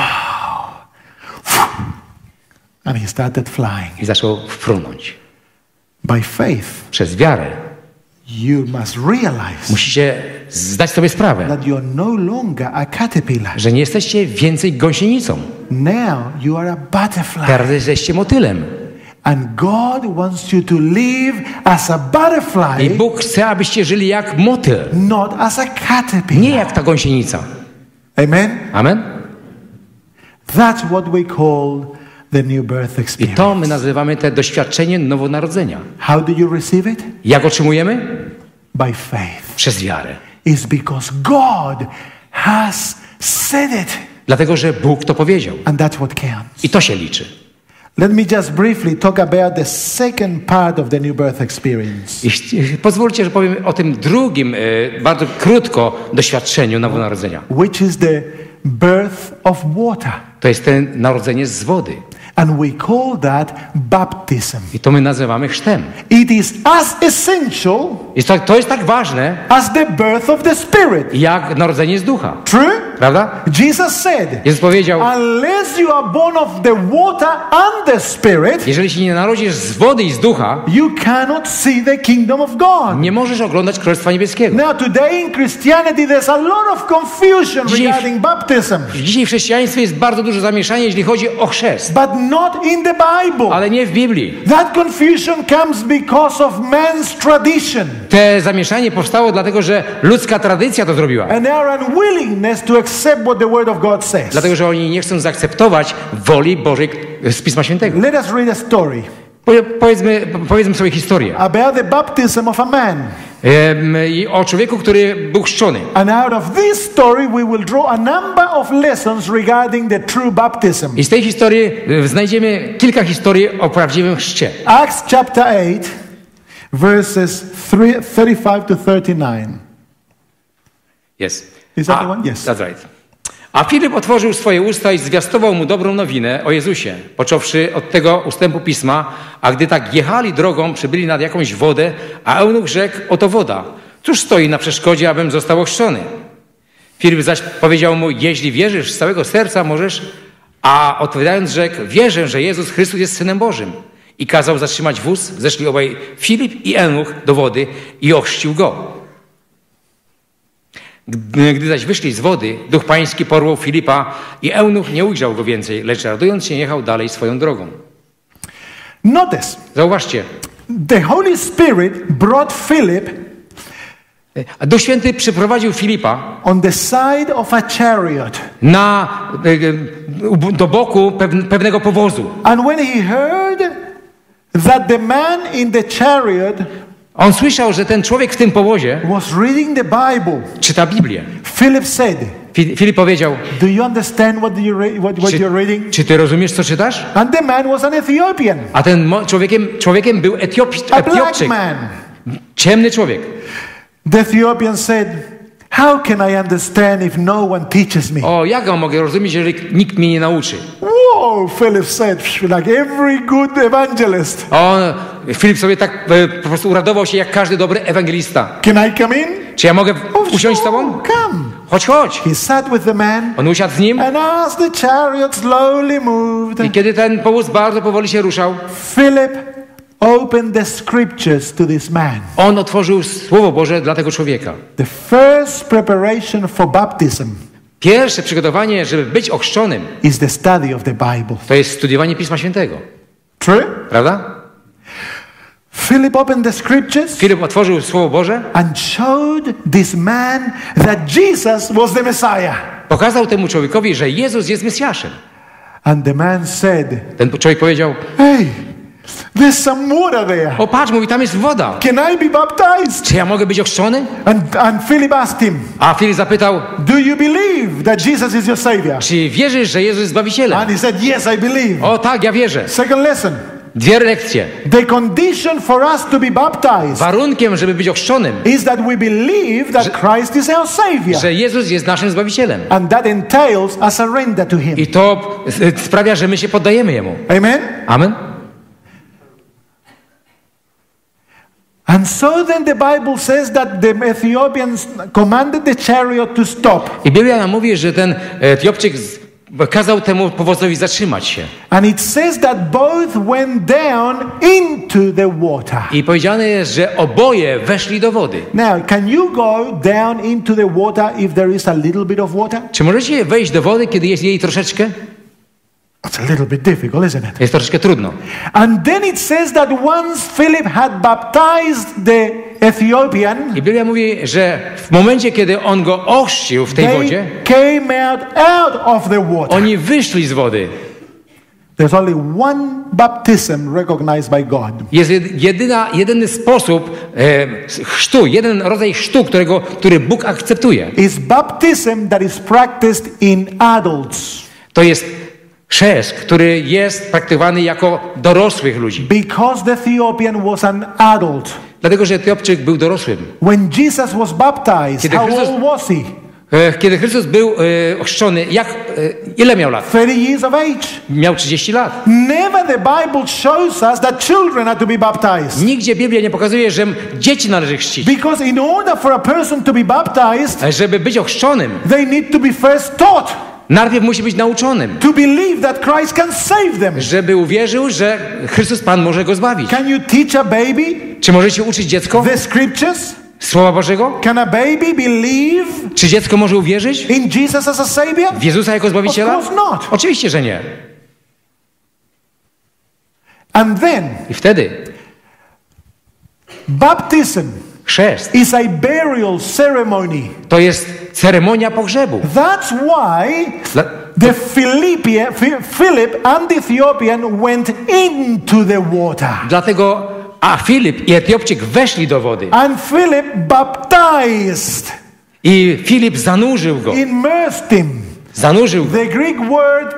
And he started flying. I zaczął frunąć. By faith, Przez wiarę. you must realize Musicie zdać sobie sprawę, that you're no longer a caterpillar. że nie jesteście więcej gąsienicą. Now you are a butterfly. Teraz jesteście motylem. And God wants you to live as a I butterfly, Bóg chce, abyście żyli jak motyl. not as a Nie caterpillar. jak ta gąsienica. Amen? Amen? That's what we call the new birth I experience. to my nazywamy te doświadczenie nowonarodzenia. How do you receive it? Jak otrzymujemy? By faith. Przez wiarę. It's because God has said it. Dlatego, że Bóg to powiedział. And that's what counts. I to się liczy. Let me just briefly talk about the second part of the new birth experience. I ch- pozwólcie, że powiem o tym drugim, e, bardzo krótko doświadczeniu nowonarodzenia. Which is the birth of water. To jest to narodzenie z wody. And we call that baptism. I to my nazywamy chrztem. It is as essential Jest to, to jest tak ważne, as the birth of the Spirit. jak narodzenie z ducha. True? Prawda? Jesus said, Jezus powiedział, unless you are born of the water and the Spirit, jeżeli się nie narodzisz z wody i z ducha, you cannot see the kingdom of God. nie możesz oglądać Królestwa Niebieskiego. Now today in Christianity there's a lot of confusion Dzisiaj- regarding baptism, Dzisiaj w chrześcijaństwie jest bardzo dużo zamieszania, jeśli chodzi o chrzest, but not in the Bible. ale nie w Biblii. That confusion comes because of man's tradition Te zamieszanie powstało dlatego, że ludzka tradycja to zrobiła. and our unwillingness to accept what the Word of God says. Dlatego, że oni nie chcą zaakceptować woli Bożej z Pisma Świętego. Let us read a story Powie- Powiedzmy, powiedzmy sobie historię about the baptism of a man. em, i o człowieku, który był chrzczony. And out of this story we will draw a number of lessons regarding the true baptism. I z tej historii e, znajdziemy kilka historii o prawdziwym chrzcie. Acts chapter eight, verses three, thirty-five to thirty-nine. Jest. Is that A- the one? Yes. That's right. A Filip otworzył swoje usta i zwiastował mu dobrą nowinę o Jezusie, począwszy od tego ustępu pisma, a gdy tak jechali drogą, przybyli nad jakąś wodę, a eunuch rzekł, oto woda. Cóż stoi na przeszkodzie, abym został ochrzczony? Filip zaś powiedział mu, jeśli wierzysz z całego serca, możesz, a odpowiadając rzekł, wierzę, że Jezus Chrystus jest Synem Bożym. I kazał zatrzymać wóz, zeszli obaj Filip i eunuch do wody i ochrzcił go. Gdy zaś wyszli z wody, Duch Pański porwał Filipa i eunuch nie ujrzał go więcej, lecz radując się jechał dalej swoją drogą. Notice, Zauważcie, the Holy Spirit brought Philip a Duch Święty przyprowadził Filipa on the side of a chariot. na, e, do boku pew- pewnego powozu. And when he heard that the man in the chariot On słyszał, że ten człowiek w tym powozie was reading the Bible, czyta Biblię. Philip said, Fi- Filip powiedział, do you understand what, you re- what, what czy, you're reading? czy ty rozumiesz, co czytasz? And the man was an Ethiopian, A ten mo- człowiekiem, człowiekiem był Etiop- a black Etiopczyk, man. ciemny człowiek. The Ethiopian said, how can I understand if no one teaches me? O, jak go mogę rozumieć, jeżeli nikt mnie nie nauczy? Whoa, Philip said, like every good evangelist. On, Filip sobie tak e, po prostu uradował się jak każdy dobry ewangelista. Can I come in? Czy ja mogę Oh, usiąść z sure, tobą? come. Chodź, chodź. He sat with the man, On usiadł z nim and as the chariot slowly moved, i kiedy ten powóz bardzo powoli się ruszał, Philip opened the scriptures to this man. on otworzył Słowo Boże dla tego człowieka. The first preparation for baptism Pierwsze przygotowanie, żeby być ochrzczonym, is the study of the Bible. to jest studiowanie Pisma Świętego. True? Prawda? Philip opened the scriptures Filip otworzył Słowo Boże, and showed this man that Jesus was the Messiah. pokazał temu człowiekowi, że Jezus jest Mesjaszem. And the man said, Ten człowiek powiedział, hey, there's some water there. o patrz, mówi, tam jest woda. Can I be baptized? Czy ja mogę być ochrzczony? And, and Philip asked him, A Filip zapytał, do you believe that Jesus is your Savior? czy wierzysz, że Jezus jest Zbawicielem? And he said, yes, I believe. O tak, ja wierzę. Second lesson, Dwie lekcje. the condition for us to be baptized Warunkiem, żeby być ochrzczonym, is that we believe that Christ is our Savior. że Jezus jest naszym Zbawicielem. And that entails a surrender to Him. I to e, sprawia, że my się poddajemy Jemu. Amen? Amen? And so then the Bible says that the Ethiopians commanded the chariot to stop. I Biblia nam mówi, że ten Etiopczyk z- kazał temu powozowi zatrzymać się. And it says that both went down into the water. I powiedziane jest, że oboje weszli do wody. Now, can you go down into the water if there is a little bit of water? Czy możecie wejść do wody, kiedy jest jej troszeczkę? It's a little bit difficult, isn't it? Jest troszeczkę trudno. And then it says that once Philip had baptized the Ethiopian, I Biblia mówi, że w momencie, kiedy on go ochrzcił w tej wodzie, they came out out of the water. oni wyszli z wody. There's only one baptism recognized by God. Jest jed- jedyna, jedyny sposób e, chrztu, jeden rodzaj chrztu, którego, który Bóg akceptuje. Is baptism that is practiced in adults. To jest chrzest, który jest praktykowany jako dorosłych ludzi. Because the Ethiopian was an adult. Dlatego, że Etiopczyk był dorosłym. When Jesus was baptized, Kiedy how Chrystus- old was he? Kiedy Chrystus był e, ochrzczony, jak, e, ile miał lat? thirty years of age. Miał trzydzieści lat. Never the Bible shows us that children are to be baptized. Nigdzie Biblia nie pokazuje, że dzieci należy chrzcić. Because in order for a person to be baptized, Żeby być ochrzczonym, they need to be first taught. najpierw musi być nauczonym. To believe that Christ can save them. Żeby uwierzył, że Chrystus Pan może go zbawić. Can you teach a baby Czy możecie uczyć dziecko the scriptures? Słowa Bożego? Can a baby believe Czy dziecko może uwierzyć in Jesus as a savior? w Jezusa jako Zbawiciela? Of course not. Oczywiście, że nie. And then, I wtedy baptism chrzest is a burial ceremony. to jest ceremonia pogrzebu. That's why Dla- the Philippi- Phi- Philip and the Ethiopian went into the water. Dlatego a Filip i Etiopczyk weszli do wody And Philip baptized, i Filip zanurzył go. immersed him. Zanurzył go. The Greek word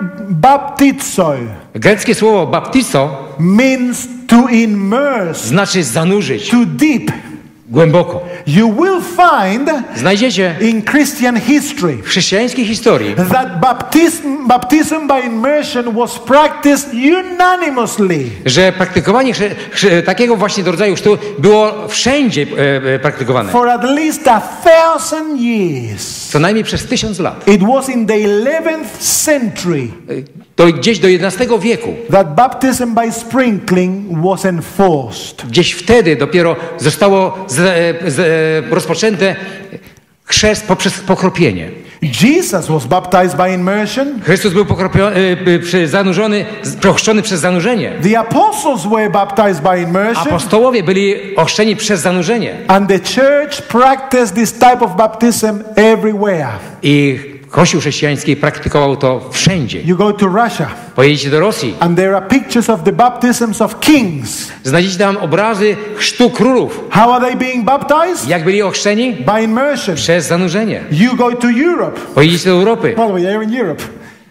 baptizo Greckie słowo baptizo means to immerse, znaczy zanurzyć to dip. głęboko. You will find Znajdziecie in Christian history w chrześcijańskiej historii, that baptism, baptism by immersion was practiced unanimously. że praktykowanie chrze, chrze, takiego właśnie rodzaju chrztu było wszędzie e, e, praktykowane. For at least a thousand years. Co najmniej przez tysiąc lat. It was in the eleventh century To gdzieś do jedenastego wieku. that baptism by sprinkling was enforced. Gdzieś wtedy dopiero zostało z, e, z, e, rozpoczęte chrzest poprzez pokropienie. Jesus was baptized by immersion. Chrystus był pokropiony, e, przy- zanurzony, z- ochrzczony przez zanurzenie. The apostles were baptized by immersion. Apostołowie byli ochrzczeni przez zanurzenie. And the church practiced this type of baptism everywhere. I Kościół chrześcijański praktykował to wszędzie. You go to Russia, Pojedziecie do Rosji, and there are pictures of the baptisms of kings. znajdziecie tam obrazy chrztu królów. How are they being baptized? Jak byli ochrzczeni? By immersion. Przez zanurzenie. You go to Europe. Pojedziecie do Europy. By the way, you're in Europe.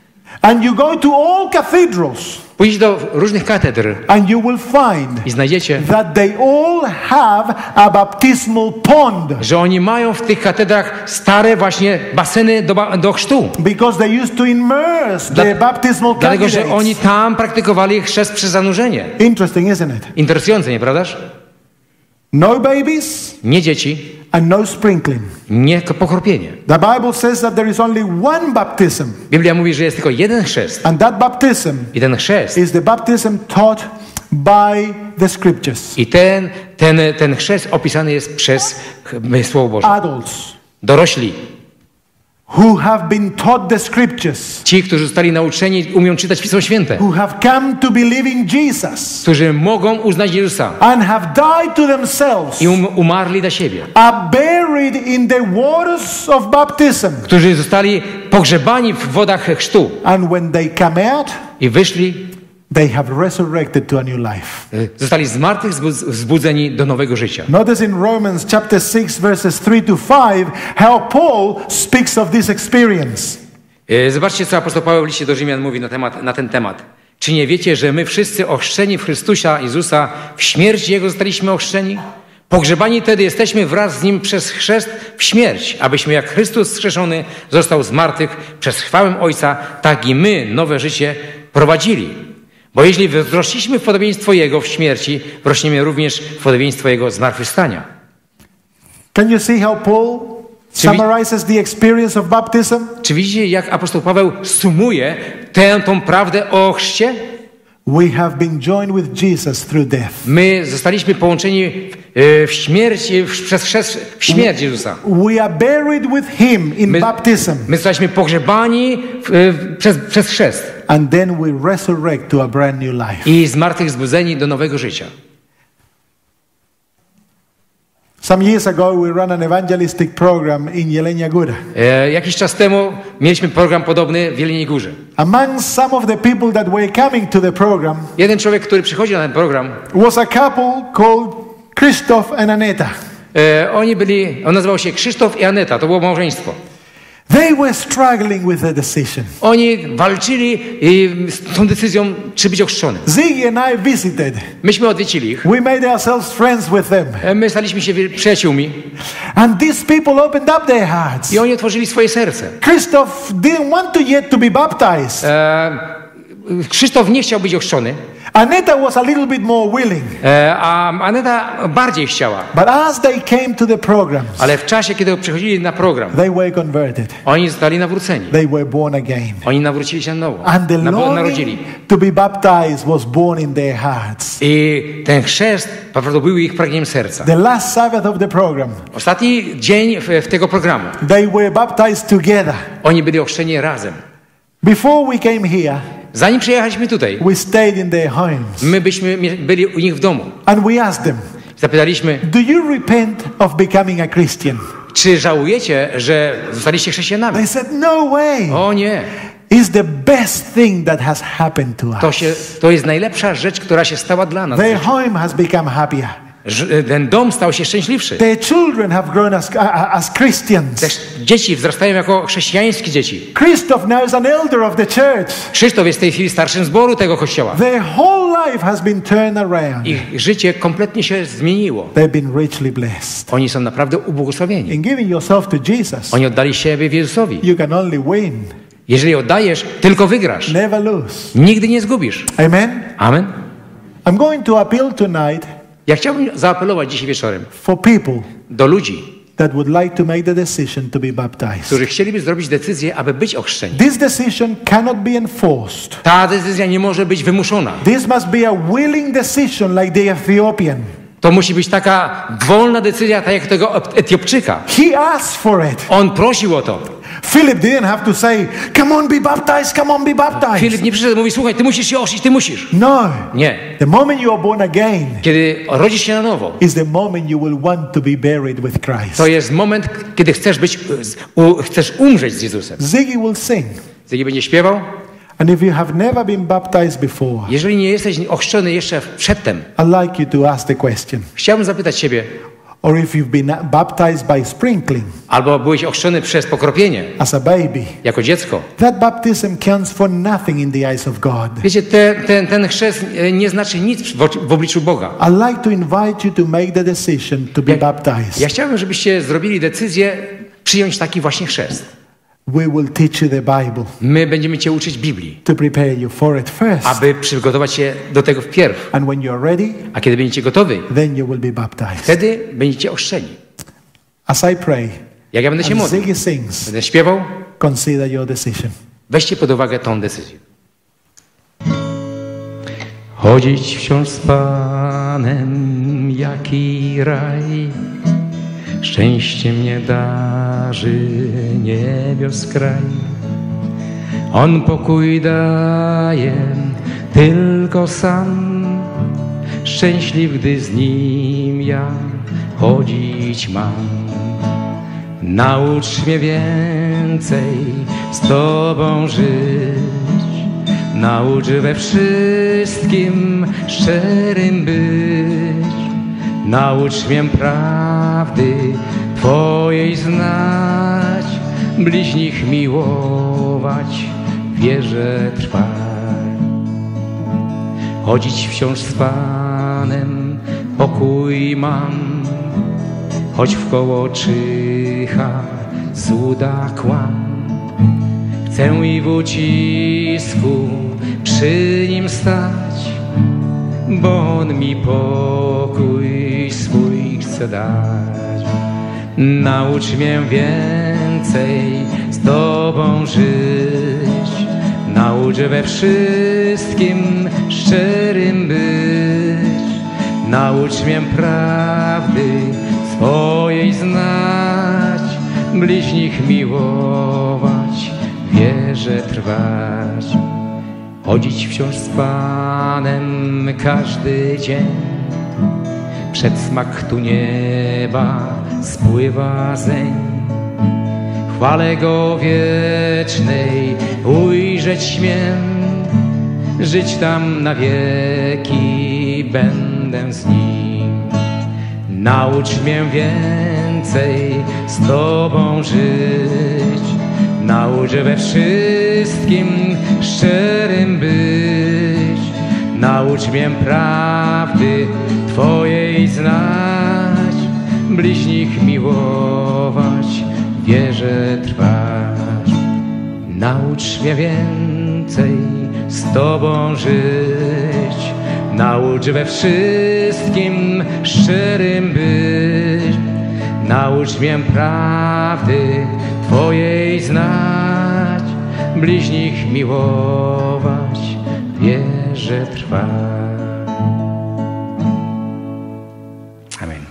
And you go to all cathedrals, Pojedziecie do różnych katedr and you will find i znajdziecie, that they all have a baptismal pond, że oni mają w tych katedrach stare właśnie baseny do, ba- do chrztu. because they used to immerse Dla- the baptismal Dlatego, że candidates. oni tam praktykowali chrzest przez zanurzenie. Interesting, isn't it? Interesujące, nieprawdaż? No babies Nie dzieci, and no sprinkling. nie ko- pokropienie. The Bible says that there is only one baptism, Biblia mówi, że jest tylko jeden chrzest. and that baptism I ten chrzest, is the baptism taught by the scriptures. i ten, ten, ten chrzest opisany jest przez ch- Słowo Boże. Adults Dorośli, who have been taught the scriptures, ci, którzy zostali nauczeni, umią czytać Pismo Święte, who have come to believe in Jesus którzy mogą uznać Jezusa and have died to themselves, i um, umarli dla siebie, are buried in the waters of baptism. którzy zostali pogrzebani w wodach chrztu And when they come out, i wyszli, they have resurrected to a new life. y, zostali z martwych zbu- zbudzeni do nowego życia. Notice in Romans chapter six verses three to five how Paul speaks of this experience. Y, Zobaczcie, co apostoł Paweł w liście do Rzymian mówi na, temat, na ten temat. Czy nie wiecie, że my wszyscy ochrzczeni w Chrystusa Jezusa w śmierci Jego zostaliśmy ochrzczeni? Pogrzebani tedy jesteśmy wraz z Nim przez chrzest w śmierć, abyśmy jak Chrystus wskrzeszony został z martwych przez chwałę Ojca, tak i my nowe życie prowadzili. Bo jeśli wzrośliśmy w podobieństwo Jego w śmierci, wrośniemy również w podobieństwo Jego zmartwychwstania. Can you see how Paul Czy wi- summarizes the experience of baptism? Czy widzicie, jak apostoł Paweł sumuje tę tą prawdę o chrzcie? We have been joined with Jesus through death. My zostaliśmy połączeni w, w śmierci, w, przez chrzest w śmierć Jezusa. We are buried with him in My, baptism. my zostaliśmy pogrzebani w, w, przez, przez chrzest And then we resurrect to a brand new life. i z martwych zbudzeni do nowego życia. Some years ago we ran an evangelistic program in Jelenia Góra. E, jakiś czas temu mieliśmy program podobny w Jeleniej Górze. Among some of the people that were coming to the program Jeden człowiek, który przychodzi na ten program, was a couple called Christoph and Aneta. e, oni byli, on nazywał się Krzysztof i Aneta, to było małżeństwo. They were struggling with the decision. Oni walczyli y, z tą decyzją, czy być ochrzczonym. Ziggy and I visited. Myśmy odwiedzili ich. We made ourselves friends with them. My staliśmy się przyjaciółmi. And these people opened up their hearts. I oni otworzyli swoje serce. Krzysztof didn't want to yet to be baptized. E, Krzysztof nie chciał być ochrzczony. Aneta was a little bit more willing. E, a Aneta bardziej chciała. But as they came to the programs, ale w czasie, kiedy przychodzili na program, they were converted. Oni zostali nawróceni. They were born again. Oni nawrócili się na nowo. And the Narodzili. longing to be baptized was born in their hearts. I ten chrzest po prostu był ich pragnieniem serca. The last Sabbath of the program. Ostatni dzień w, w tego programu. They were baptized together. Oni byli ochrzczeni razem. Before we came here, zanim przyjechaliśmy tutaj, we stayed in their homes. My byśmy byli u nich w domu. And we asked them, zapytaliśmy, do you repent of becoming a Christian? Czy żałujecie, że zostaliście chrześcijanami? They said, no way. O nie. Is the best thing that has happened to us. To, się, to jest najlepsza rzecz, która się stała dla nas. Their home has become happier. Ten dom stał się szczęśliwszy. Their children have grown as, uh, as Christians. Też dzieci wzrastają jako chrześcijańskie dzieci. Krzysztof now is an elder of the church. Krzysztof jest w tej chwili starszym zboru tego kościoła. Their whole life has been turned around. Ich życie kompletnie się zmieniło. They've been richly blessed. Oni są naprawdę ubłogosławieni. In giving yourself to Jesus, oni oddali siebie Jezusowi. You can only win. Jeżeli oddajesz, tylko wygrasz. Never lose. Nigdy nie zgubisz. Amen. Amen. I'm going to appeal tonight. Ja chciałbym zaapelować dzisiaj wieczorem for people do ludzi, that would like to make the decision to be baptized. którzy chcieliby zrobić decyzję, aby być ochrzczeni. This decision cannot be enforced. Ta decyzja nie może być wymuszona. This must be a willing decision like the Ethiopian. To musi być taka wolna decyzja, tak jak tego Etiopczyka. He asked for it. On prosił o to. Philip didn't have to say, come on, be baptized, come on, be baptized. Filip nie przyszedł i mówi, słuchaj, ty musisz się ochrzcić, ty musisz. No. Nie. The moment you are born again, kiedy rodzisz się na nowo, is the moment you will want to be buried with Christ. To jest moment, kiedy chcesz być, u, chcesz umrzeć z Jezusem. Ziggy will sing. Ziggy będzie śpiewał. And if you have never been baptized before, jeżeli nie jesteś ochrzczony jeszcze przedtem, I'd like you to ask the question. Chciałbym zapytać ciebie. Or if you've been baptized by sprinkling, albo byłeś ochrzczony przez pokropienie, as a baby, jako dziecko. That baptism counts for nothing in the eyes of God. Wiecie, te, ten, ten chrzest nie znaczy nic w, w obliczu Boga. I'd like to invite you to make the decision to be ja, baptized. Ja chciałbym, żebyście zrobili decyzję przyjąć taki właśnie chrzest. We will teach you the Bible. My będziemy cię uczyć Biblii. To prepare you for it first. Aby przygotować się do tego wpierw. And when you're ready, a kiedy będziecie gotowi, then you will be baptized. Wtedy będziecie ochrzczeni. As I pray, jak ja będę się modlił, Ziggy sings, będę śpiewał, consider your decision. Weźcie pod uwagę tą decyzję. Chodzić wciąż z Panem, jaki raj, szczęście mnie darzy niebios kraj. On pokój daje tylko sam, szczęśliw, gdy z Nim ja chodzić mam. Naucz mnie więcej z Tobą żyć, naucz we wszystkim szczerym być. Naucz mnie prawdy Twojej znać, bliźnich miłować, wierze trwać. Chodzić wciąż z Panem, pokój mam, choć wkoło czyha złuda kłam. Chcę i w ucisku przy Nim stać, bo On mi pokój swój chce dać. Naucz mnie więcej z Tobą żyć, naucz we wszystkim szczerym być. Naucz mnie prawdy swojej znać, bliźnich miłować, wierze trwać. Chodzić wciąż z Panem każdy dzień, przed smak tu nieba spływa zeń. Chwale Go wiecznej ujrzeć śmiem, żyć tam na wieki będę z Nim. Naucz mnie więcej z Tobą żyć, Naucz we wszystkim szczerym być. Naucz mię prawdy Twojej znać, bliźnich miłować, wierze trwać. Naucz mnie więcej z Tobą żyć. Naucz we wszystkim szczerym być. Naucz mnie prawdy Twojej znać, bliźnich miłować, wierze trwać. Amen.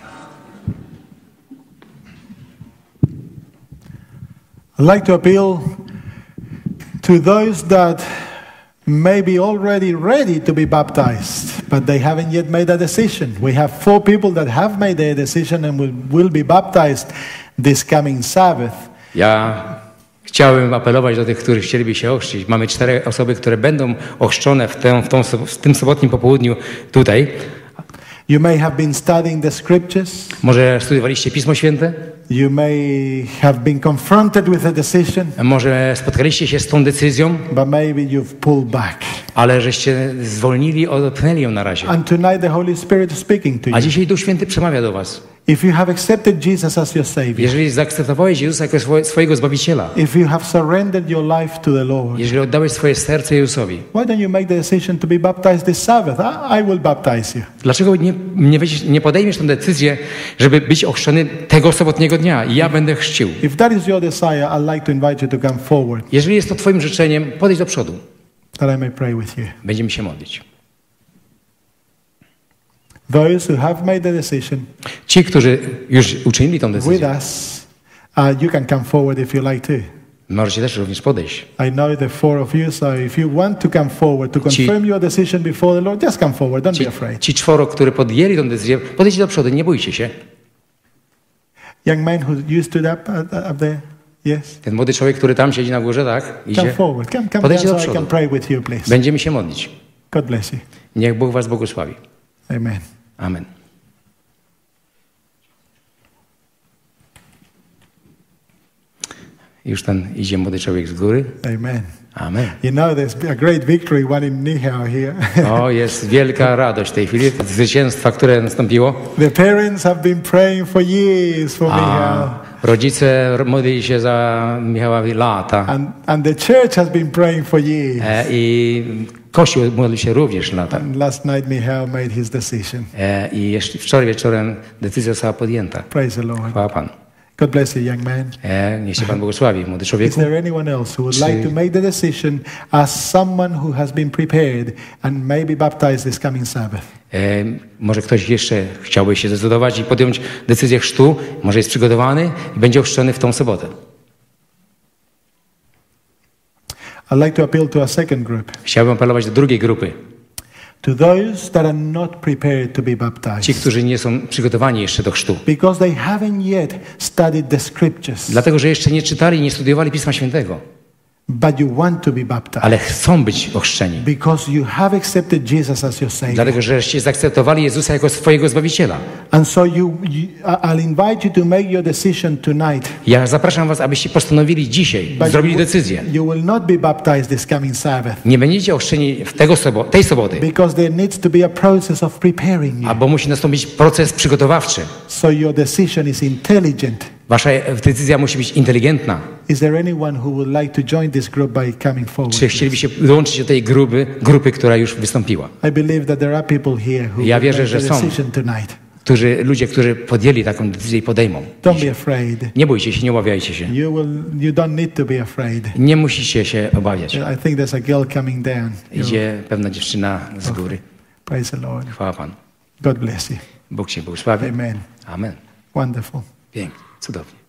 I'd like to appeal to those that may be already ready to be baptized, but they haven't yet made a decision. We have four people that have made a decision and will, will be baptized this coming Sabbath. Ja chciałem apelować do tych, którzy chcieliby się ochrzcić. Mamy cztery osoby, które będą ochrzczone w, tę, w, tą, w tym sobotnim popołudniu tutaj. You may have been studying the scriptures. Może studiowaliście Pismo Święte? You may have been confronted with a decision. Może spotkaliście się z tą decyzją? But maybe you've pulled back. Ale żeście zwolnili, odepchnęli ją na razie. And tonight the Holy Spirit is speaking to you. A dzisiaj Duch Święty przemawia do was. If you have accepted Jesus as your Savior. Jeżeli zaakceptowałeś Jezusa jako swojego Zbawiciela. If you have surrendered your life to the Lord. Jeżeli oddałeś swoje serce Jezusowi. Why don't you make the decision to be baptized this Sabbath? I, I will baptize you. Dlaczego nie, nie, nie podejmiesz tę decyzję, żeby być ochrzczony tego sobotniego dnia i ja będę chrzcił? If that is your desire, I'd like to invite you to come forward. Jeżeli jest to twoim życzeniem, podejdź do przodu. That I may pray with you. Będziemy się modlić. Those who have made the decision. Ci, którzy już uczynili tę decyzję. With us, uh, you can come forward if you like to. Możecie też również podejść. I know the four of you, so if you want to come forward to confirm your decision before the Lord, just come forward. Don't ci, be afraid. Ci czworo, którzy podjęli tę decyzję, podejdźcie do przodu, nie bójcie się. Young man who you stood up uh, up there, yes. Ten młody człowiek, który tam siedzi na górze, tak? Idzie. Come forward. Come, come Podejdźcie down do so I przodu. can pray with you, please. Będziemy się modlić. God bless you. Niech Bóg was błogosławi. Amen. Amen. Już ten idzie młody człowiek z góry. Amen. Amen. You know, there's a great victory won in Nihao here. O, jest wielka radość w tej chwili, zwycięstwa, które nastąpiło. The parents have been praying for years for Nihao. A rodzice modlili się za Michała lata. And, and the church has been praying for years. E, I Kościół modlił się również lata. And last night Michał made his decision. E, I jeszcze wczoraj wieczorem decyzja została podjęta. Praise the Lord. Chwała Panu. God bless you, young man. E, niech się Pan błogosławi, młody Is człowieku. there anyone else who would like to make the decision as someone who has been prepared and maybe baptized this coming Sabbath? E, może ktoś jeszcze chciałby się zdecydować i podjąć decyzję chrztu, może jest przygotowany i będzie ochrzczony w tą sobotę. I'd like to appeal to a second group. Chciałbym apelować do drugiej grupy. To those that are not prepared to be Ci, baptized. którzy nie są przygotowani jeszcze do chrztu. Because they haven't yet studied the scriptures. Dlatego, że jeszcze nie czytali i nie studiowali Pisma Świętego. But you want to be baptized. Ale chcą być ochrzczeni. Because you have accepted Jesus as your Savior. Dlatego, żeście zaakceptowali Jezusa jako swojego Zbawiciela. And so you, you, I'll invite you to make your decision tonight. Ja zapraszam was, abyście postanowili dzisiaj, But zrobili you, decyzję. you will not be baptized this coming Sabbath. Nie będziecie ochrzczeni w tego sobo tej soboty. Because there needs to be a process of preparing you. Albo musi nastąpić proces przygotowawczy. So your decision is intelligent. Wasza decyzja musi być inteligentna. Is there anyone who would like to join this group by coming forward? Czy chcielibyście dołączyć do tej grupy, grupy, która już wystąpiła? I believe that there are people here who Ja will wierzę, make że the są. decision tonight. Którzy, ludzie, którzy podjęli taką decyzję i podejmą. Don't be afraid. Nie bójcie się, nie obawiajcie się. You will. You don't need to be afraid. Nie musicie się obawiać. I think there's a girl coming down. Idzie pewna dziewczyna z góry. Praise the Lord. Chwała Panu. God bless you. Bóg się błogosławi. Amen. Amen. Wonderful. Pięknie, cudownie.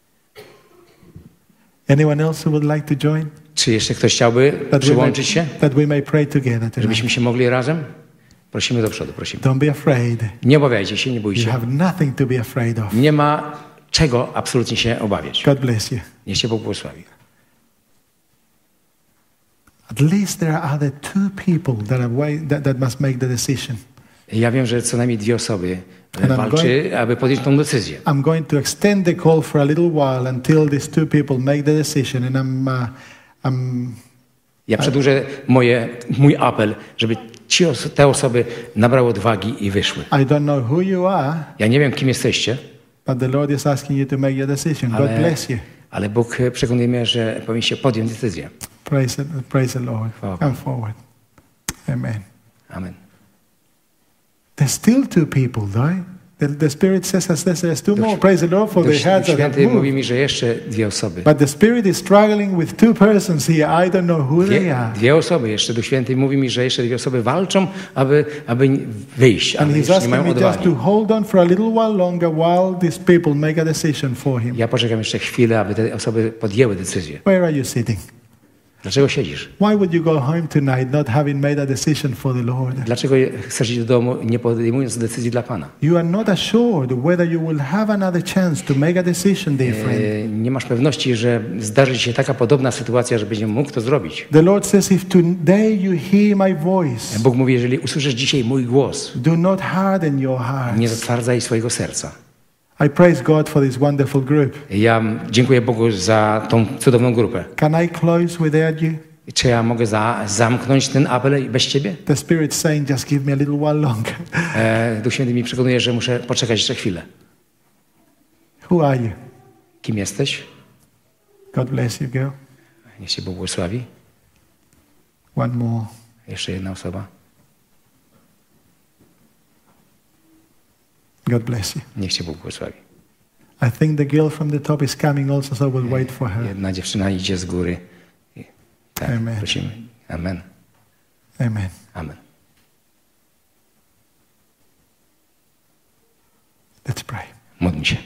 Anyone else who would like to join? Czy jeszcze ktoś chciałby That we may, przyłączyć się? that we may pray together tonight. Żebyśmy się mogli razem? Prosimy do przodu, prosimy. Don't be afraid. Nie obawiajcie się, nie You bójcie. have nothing to be afraid of. Nie ma czego absolutnie się obawiać. God bless you. Niech się Bóg błogosławi. At least there are other two people that, are way, that, that must make the decision. Ja wiem, że co najmniej dwie osoby And I'm walczy, aby podjąć tą decyzję. I'm going to extend the call for a little while until these two people make the decision, and I'm, uh, I'm Ja przedłużę moje, mój apel, żeby ci, os- te osoby nabrały odwagi i wyszły. I don't know who you are, Ja nie wiem, kim jesteście, but the Lord is asking you to make your decision. God ale, bless you. ale Bóg przekonuje mnie, że powinniście podjąć decyzję. Praise, the- praise the Lord. Wow. Come forward. Amen. Amen. There's still two people, though. The, the Spirit says us this, there's two Duch- more. Praise the Lord for Duch the hands that have Święty mówi moved. mi, że jeszcze dwie osoby. But the Spirit is struggling with two persons here. I don't know who they Dwie, are. dwie osoby, jeszcze Duch Święty mówi mi, że jeszcze dwie osoby walczą, aby, aby wyjść, And ale He's jeszcze nie asking mają me just odwagi. to hold on for a little while longer while these people make a decision for Him. Ja poczekam jeszcze chwilę, aby te osoby podjęły decyzję. Where are you sitting? Dlaczego siedzisz? Why would you go home tonight not having made a decision for the Lord? Dlaczego chcesz iść do domu, nie podejmując decyzji dla Pana? You are not assured whether you will have another chance to make a decision, dear friend. E, Nie masz pewności, że zdarzy się taka podobna sytuacja, że będziesz mógł to zrobić. The Lord says, if today you hear my voice, Bóg mówi, jeżeli usłyszysz dzisiaj mój głos, do not harden your heart. nie zatwardzaj swojego serca. I praise God for this wonderful group. Ja dziękuję Bogu za tą cudowną grupę. Can I close without you? Czy ja mogę za, zamknąć ten apel bez Ciebie? The Spirit's saying, just give me a little while longer. E, Duch Święty mi przekonuje, że muszę poczekać jeszcze chwilę. Who are you? Kim jesteś? God bless you, girl. Niech Cię Bóg błogosławi. One more. Jeszcze jedna osoba. God bless you. Niech Cię Bóg błogosławi. I think the girl from the top is coming also, so we'll wait for her. Jedna dziewczyna idzie z góry. Tak, Amen. prosimy. Amen. Amen. Amen. Let's pray. Módlmy się.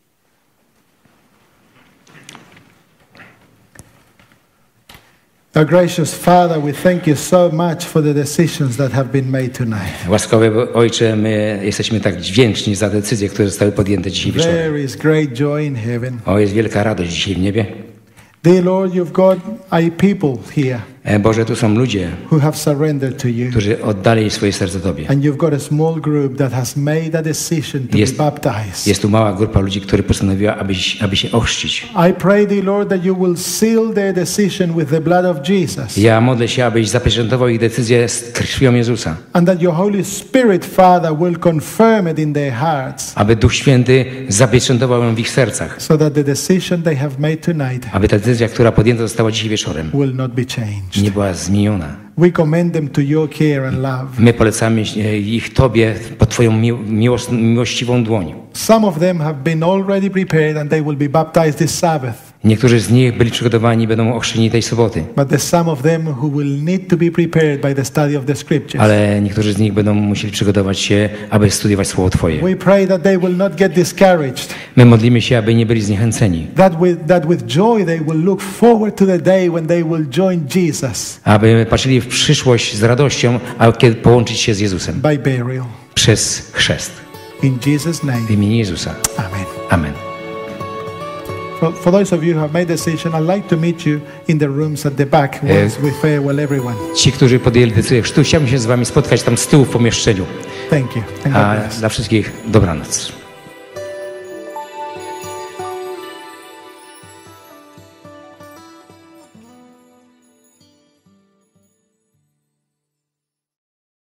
Our gracious Father, we thank you so much for the decisions that have been made tonight. Łaskawy Ojcze, my jesteśmy tak wdzięczni za decyzje, które zostały podjęte dzisiaj wieczorem. There is great joy in heaven. O, jest wielka radość dzisiaj w niebie. Dear Lord, you've got a people here E, Boże, tu są ludzie, who have surrendered to you. którzy oddali swoje serce Tobie. And you've got a small group that has made a decision to Jest- be baptized. Jest tu mała grupa ludzi, która postanowiła, aby, aby się ochrzcić. I pray, dear Lord, that you will seal their decision with the blood of Jesus. Ja modlę się, abyś zapieczętował ich decyzję z krwią Jezusa. And that your Holy Spirit, Father, will confirm it in their hearts. Aby Duch Święty zapieczętował ją w ich sercach. So that the decision they have made tonight Aby ta decyzja, która podjęta została dzisiaj wieczorem, will not be changed. nie była zmieniona. We commend them to your care and love. My polecamy e, ich Tobie pod Twoją mił, miłos, miłościwą dłoń. Some of them have been already prepared and they will be baptized this Sabbath. Niektórzy z nich byli przygotowani i będą ochrzczeni tej soboty. But there's some of them who will need to be prepared by the study of the scriptures. Ale niektórzy z nich będą musieli przygotować się, aby studiować Słowo Twoje. We pray that they will not get discouraged. My modlimy się, aby nie byli zniechęceni. That with, that with joy they will look forward to the day when they will join Jesus Aby patrzyli w przyszłość z radością, a kiedy połączyć się z Jezusem. by burial. Przez chrzest. In Jesus' W name, imieniu Jezusa. amen. Amen. For, for those of you who have made a decision, I'd like to meet you in the rooms at the back once we farewell everyone. Ci, którzy podjęli decyzję chrztu, chciałbym się z Wami spotkać tam z tyłu w pomieszczeniu. Thank you. And God A bless. dla wszystkich dobranoc.